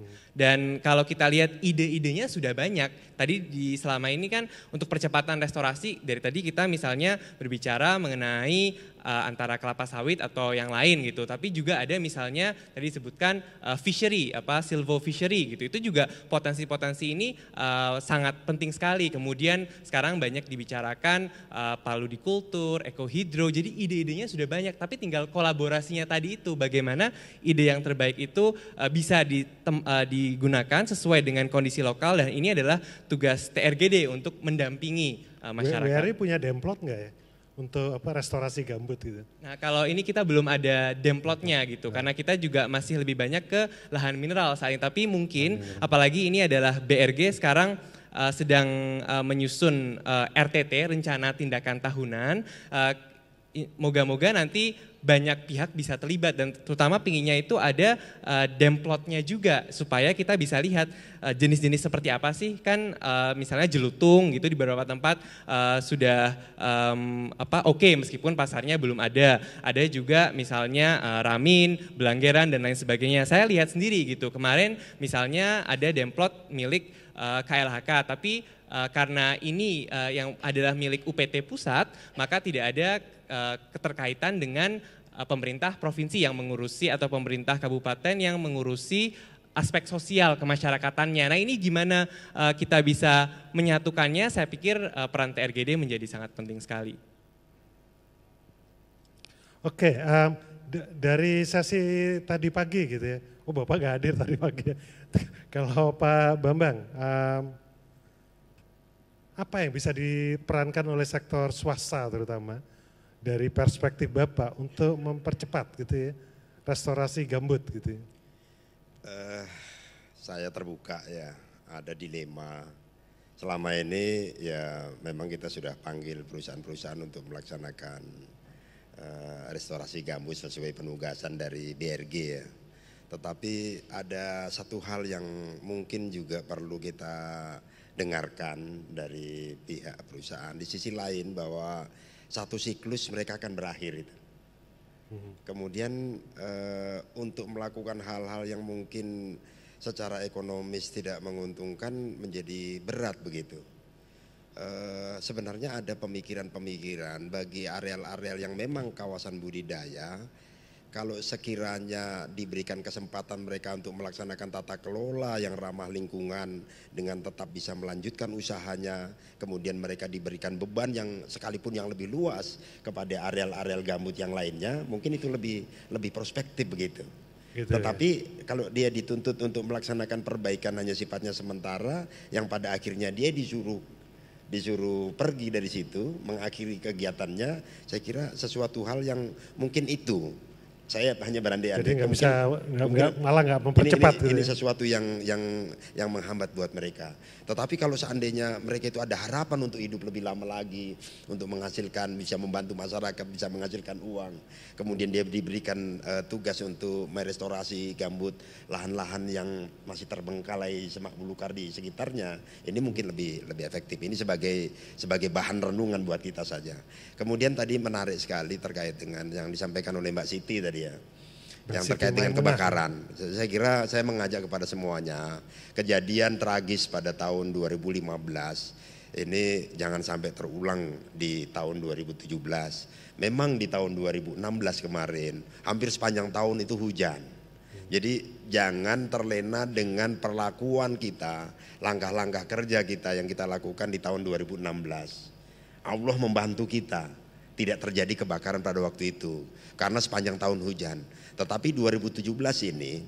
Dan kalau kita lihat ide-idenya sudah banyak. Tadi di selama ini kan untuk percepatan restorasi dari tadi kita misalnya berbicara mengenai uh, antara kelapa sawit atau yang lain gitu. Tapi juga ada misalnya tadi disebutkan uh, fishery, apa silvo fishery gitu. Itu juga potensi-potensi ini uh, sangat penting sekali. Kemudian sekarang banyak dibicarakan uh, paludikultur, ekohidro. Jadi ide-idenya sudah banyak. Tapi tinggal kolaborasinya tadi itu bagaimana ide yang terbaik itu uh, bisa ditem, uh, digunakan sesuai dengan kondisi lokal dan ini adalah tugas T R G D untuk mendampingi uh, masyarakat. Herry punya demplot nggak ya untuk apa restorasi gambut gitu? Nah kalau ini kita belum ada demplotnya gitu, karena kita juga masih lebih banyak ke lahan mineral saat ini. Tapi mungkin apalagi ini adalah B R G sekarang uh, sedang uh, menyusun uh, R T T, rencana tindakan tahunan. Uh, Moga-moga nanti banyak pihak bisa terlibat dan terutama pinginnya itu ada uh, demplotnya juga supaya kita bisa lihat uh, jenis-jenis seperti apa sih kan uh, misalnya jelutung gitu di beberapa tempat uh, sudah um, apa oke okay, meskipun pasarnya belum ada. Ada juga misalnya uh, ramin, belanggeran dan lain sebagainya. Saya lihat sendiri gitu kemarin misalnya ada demplot milik uh, K L H K tapi Uh, karena ini uh, yang adalah milik U P T pusat, maka tidak ada uh, keterkaitan dengan uh, pemerintah provinsi yang mengurusi atau pemerintah kabupaten yang mengurusi aspek sosial kemasyarakatannya. Nah ini gimana uh, kita bisa menyatukannya, saya pikir uh, peran T R G D menjadi sangat penting sekali. Oke, um, dari sesi tadi pagi gitu ya, oh Bapak gak hadir tadi pagi. Kalau Pak Bambang, um, apa yang bisa diperankan oleh sektor swasta terutama dari perspektif Bapak untuk mempercepat gitu ya restorasi gambut gitu ya? Uh, saya terbuka ya, ada dilema. Selama ini ya memang kita sudah panggil perusahaan-perusahaan untuk melaksanakan uh, restorasi gambut sesuai penugasan dari B R G ya. Tetapi ada satu hal yang mungkin juga perlu kita dengarkan dari pihak perusahaan. Di sisi lain bahwa satu siklus mereka akan berakhir itu. Kemudian eh, untuk melakukan hal-hal yang mungkin secara ekonomis tidak menguntungkan menjadi berat begitu. Eh, sebenarnya ada pemikiran-pemikiran bagi areal-areal yang memang kawasan budidaya, kalau sekiranya diberikan kesempatan mereka untuk melaksanakan tata kelola yang ramah lingkungan dengan tetap bisa melanjutkan usahanya, kemudian mereka diberikan beban yang sekalipun yang lebih luas kepada areal-areal gambut yang lainnya, mungkin itu lebih lebih prospektif begitu. Gitu, Tetapi ya? Kalau dia dituntut untuk melaksanakan perbaikan hanya sifatnya sementara, yang pada akhirnya dia disuruh disuruh pergi dari situ, mengakhiri kegiatannya, saya kira sesuatu hal yang mungkin itu. Saya hanya berandai-andai. Jadi nggak bisa, nggak, malah nggak mempercepat. Ini, ini, ini sesuatu yang yang yang menghambat buat mereka. Tetapi kalau seandainya mereka itu ada harapan untuk hidup lebih lama lagi, untuk menghasilkan, bisa membantu masyarakat, bisa menghasilkan uang, kemudian dia diberikan uh, tugas untuk merestorasi gambut, lahan-lahan yang masih terbengkalai semak belukar di sekitarnya, ini mungkin lebih lebih efektif. Ini sebagai sebagai bahan renungan buat kita saja. Kemudian tadi menarik sekali terkait dengan yang disampaikan oleh Mbak Siti tadi, ya, yang terkait dengan kebakaran. Saya kira saya mengajak kepada semuanya, kejadian tragis pada tahun dua ribu lima belas ini jangan sampai terulang di tahun dua ribu tujuh belas. Memang di tahun dua ribu enam belas kemarin hampir sepanjang tahun itu hujan. Jadi jangan terlena dengan perlakuan kita, langkah-langkah kerja kita yang kita lakukan di tahun dua ribu enam belas. Allah membantu kita tidak terjadi kebakaran pada waktu itu karena sepanjang tahun hujan. Tetapi dua ribu tujuh belas ini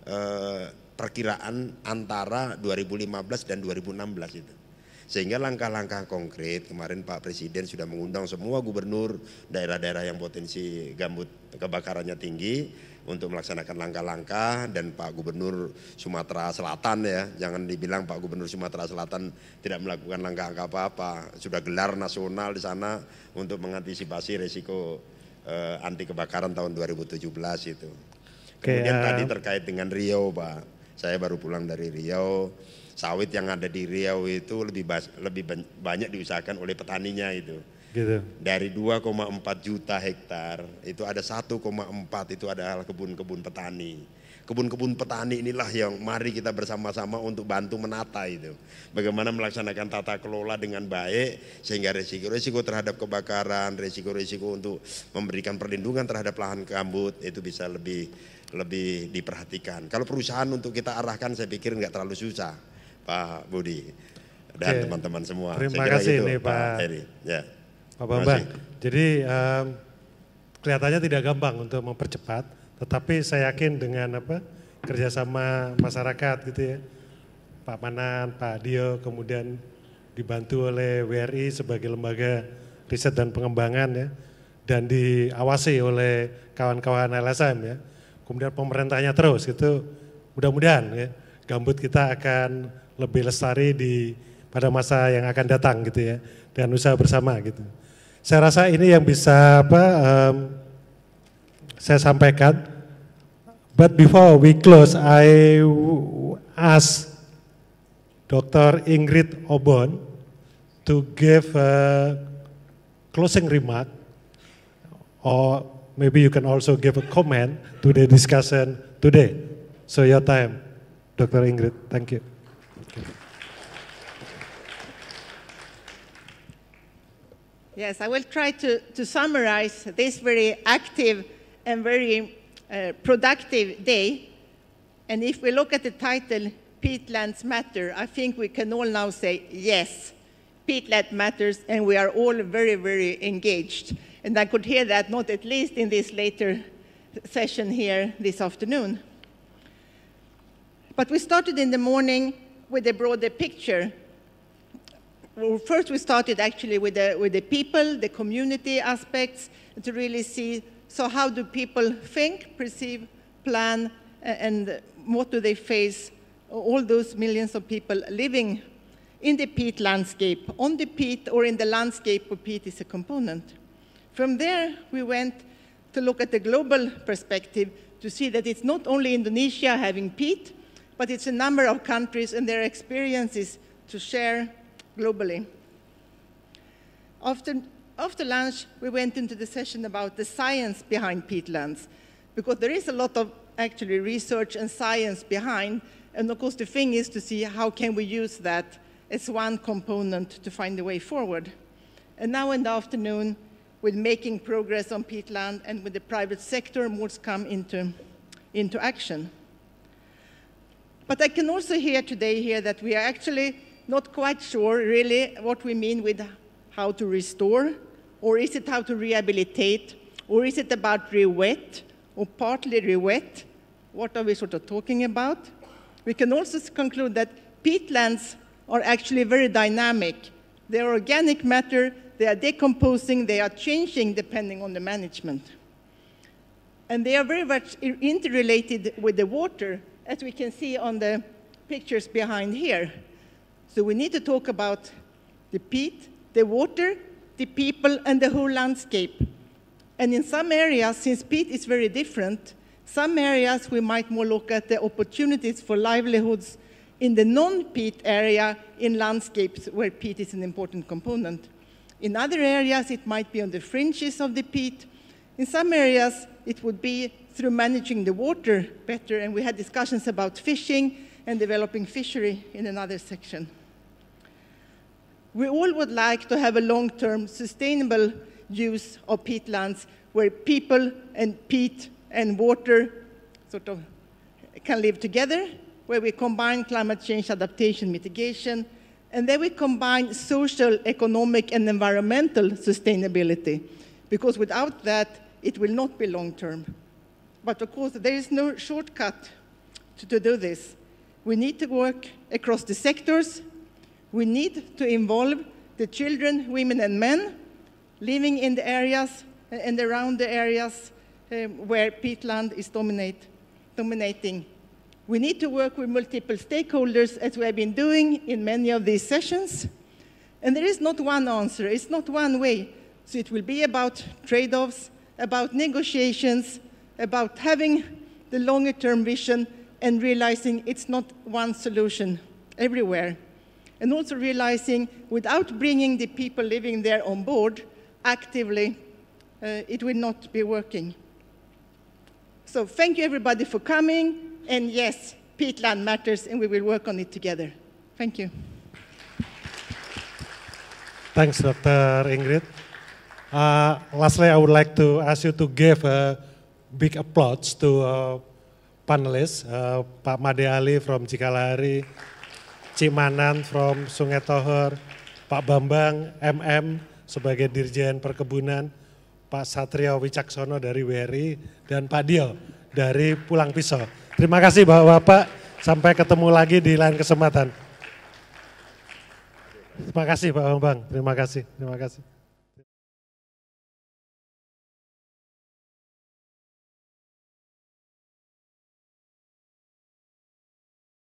eh, perkiraan antara dua ribu lima belas dan dua ribu enam belas itu. Sehingga langkah-langkah konkret kemarin Pak Presiden sudah mengundang semua gubernur daerah-daerah yang potensi gambut kebakarannya tinggi untuk melaksanakan langkah-langkah, dan Pak Gubernur Sumatera Selatan, ya, jangan dibilang Pak Gubernur Sumatera Selatan tidak melakukan langkah-langkah apa-apa, sudah gelar nasional di sana untuk mengantisipasi resiko eh, anti kebakaran tahun dua ribu tujuh belas itu. Kemudian okay, uh... tadi terkait dengan Riau, Pak, saya baru pulang dari Riau, sawit yang ada di Riau itu lebih lebih banyak diusahakan oleh petaninya itu. Gitu. Dari dua koma empat juta hektar itu ada satu koma empat itu adalah kebun-kebun petani. Kebun-kebun petani inilah yang mari kita bersama-sama untuk bantu menata itu. Bagaimana melaksanakan tata kelola dengan baik sehingga resiko-resiko terhadap kebakaran, resiko-resiko untuk memberikan perlindungan terhadap lahan gambut itu bisa lebih lebih diperhatikan. Kalau perusahaan untuk kita arahkan saya pikir nggak terlalu susah, Pak Budi dan teman-teman semua. Terima kasih nih Pak Herry. Ya. Pak Bambang, jadi um, kelihatannya tidak gampang untuk mempercepat, tetapi saya yakin dengan apa kerjasama masyarakat gitu ya, Pak Manan, Pak Dio, kemudian dibantu oleh W R I sebagai lembaga riset dan pengembangan ya, dan diawasi oleh kawan-kawan L S M ya, kemudian pemerintahnya terus gitu, mudah-mudahan ya gambut kita akan lebih lestari di pada masa yang akan datang gitu ya, dan usaha bersama gitu. Saya rasa ini yang bisa apa um, saya sampaikan. But before we close, I ask Doctor Ingrid Obon to give a closing remark, or maybe you can also give a comment to the discussion today. So your time, Doctor Ingrid. Thank you. Yes, I will try to, to summarize this very active and very uh, productive day. And if we look at the title, Peatlands Matter, I think we can all now say, yes, peatland matters, and we are all very, very engaged. And I could hear that not at least in this later session here this afternoon. But we started in the morning with a broader picture. Well, first we started actually with the, with the people, the community aspects, to really see, so how do people think, perceive, plan, and what do they face, all those millions of people living in the peat landscape, on the peat or in the landscape where peat is a component. From there, we went to look at the global perspective to see that it's not only Indonesia having peat, but it's a number of countries and their experiences to share globally. After, after lunch, we went into the session about the science behind peatlands, because there is a lot of actually research and science behind, and of course the thing is to see how can we use that as one component to find a way forward. And now in the afternoon, with making progress on peatland and with the private sector must come into, into action. But I can also hear today here that we are actually not quite sure really what we mean with how to restore, or is it how to rehabilitate, or is it about re-wet, or partly re-wet? What are we sort of talking about? We can also conclude that peatlands are actually very dynamic. They are organic matter, they are decomposing, they are changing depending on the management. And they are very much interrelated with the water, as we can see on the pictures behind here. So we need to talk about the peat, the water, the people, and the whole landscape. And in some areas, since peat is very different, some areas we might more look at the opportunities for livelihoods in the non-peat area in landscapes where peat is an important component. In other areas, it might be on the fringes of the peat. In some areas, it would be through managing the water better, and we had discussions about fishing and developing fishery in another section. We all would like to have a long-term sustainable use of peatlands where people and peat and water sort of can live together, where we combine climate change adaptation mitigation, and then we combine social, economic, and environmental sustainability, because without that, it will not be long-term. But of course, there is no shortcut to, to do this. We need to work across the sectors. We need to involve the children, women, and men living in the areas and around the areas um, where peatland is dominate, dominating. We need to work with multiple stakeholders, as we have been doing in many of these sessions. And there is not one answer, it's not one way. So it will be about trade-offs, about negotiations, about having the longer-term vision and realizing it's not one solution everywhere. And also realizing without bringing the people living there on board actively, uh, it will not be working. So thank you everybody for coming. And yes, peatland matters, and we will work on it together. Thank you. Thanks, Doctor Ingrid. Uh, lastly, I would like to ask you to give a big applause to uh, panelists, uh, Pak Made Ali from Jikalahari, Cik Manan from Sungai Tohor, Pak Bambang M M sebagai Dirjen Perkebunan, Pak Satrio Wicaksono dari Herry, dan Pak Dio dari Pulang Pisau. Terima kasih Bapak-Bapak, sampai ketemu lagi di lain kesempatan. Terima kasih Pak Bambang, terima kasih, terima kasih.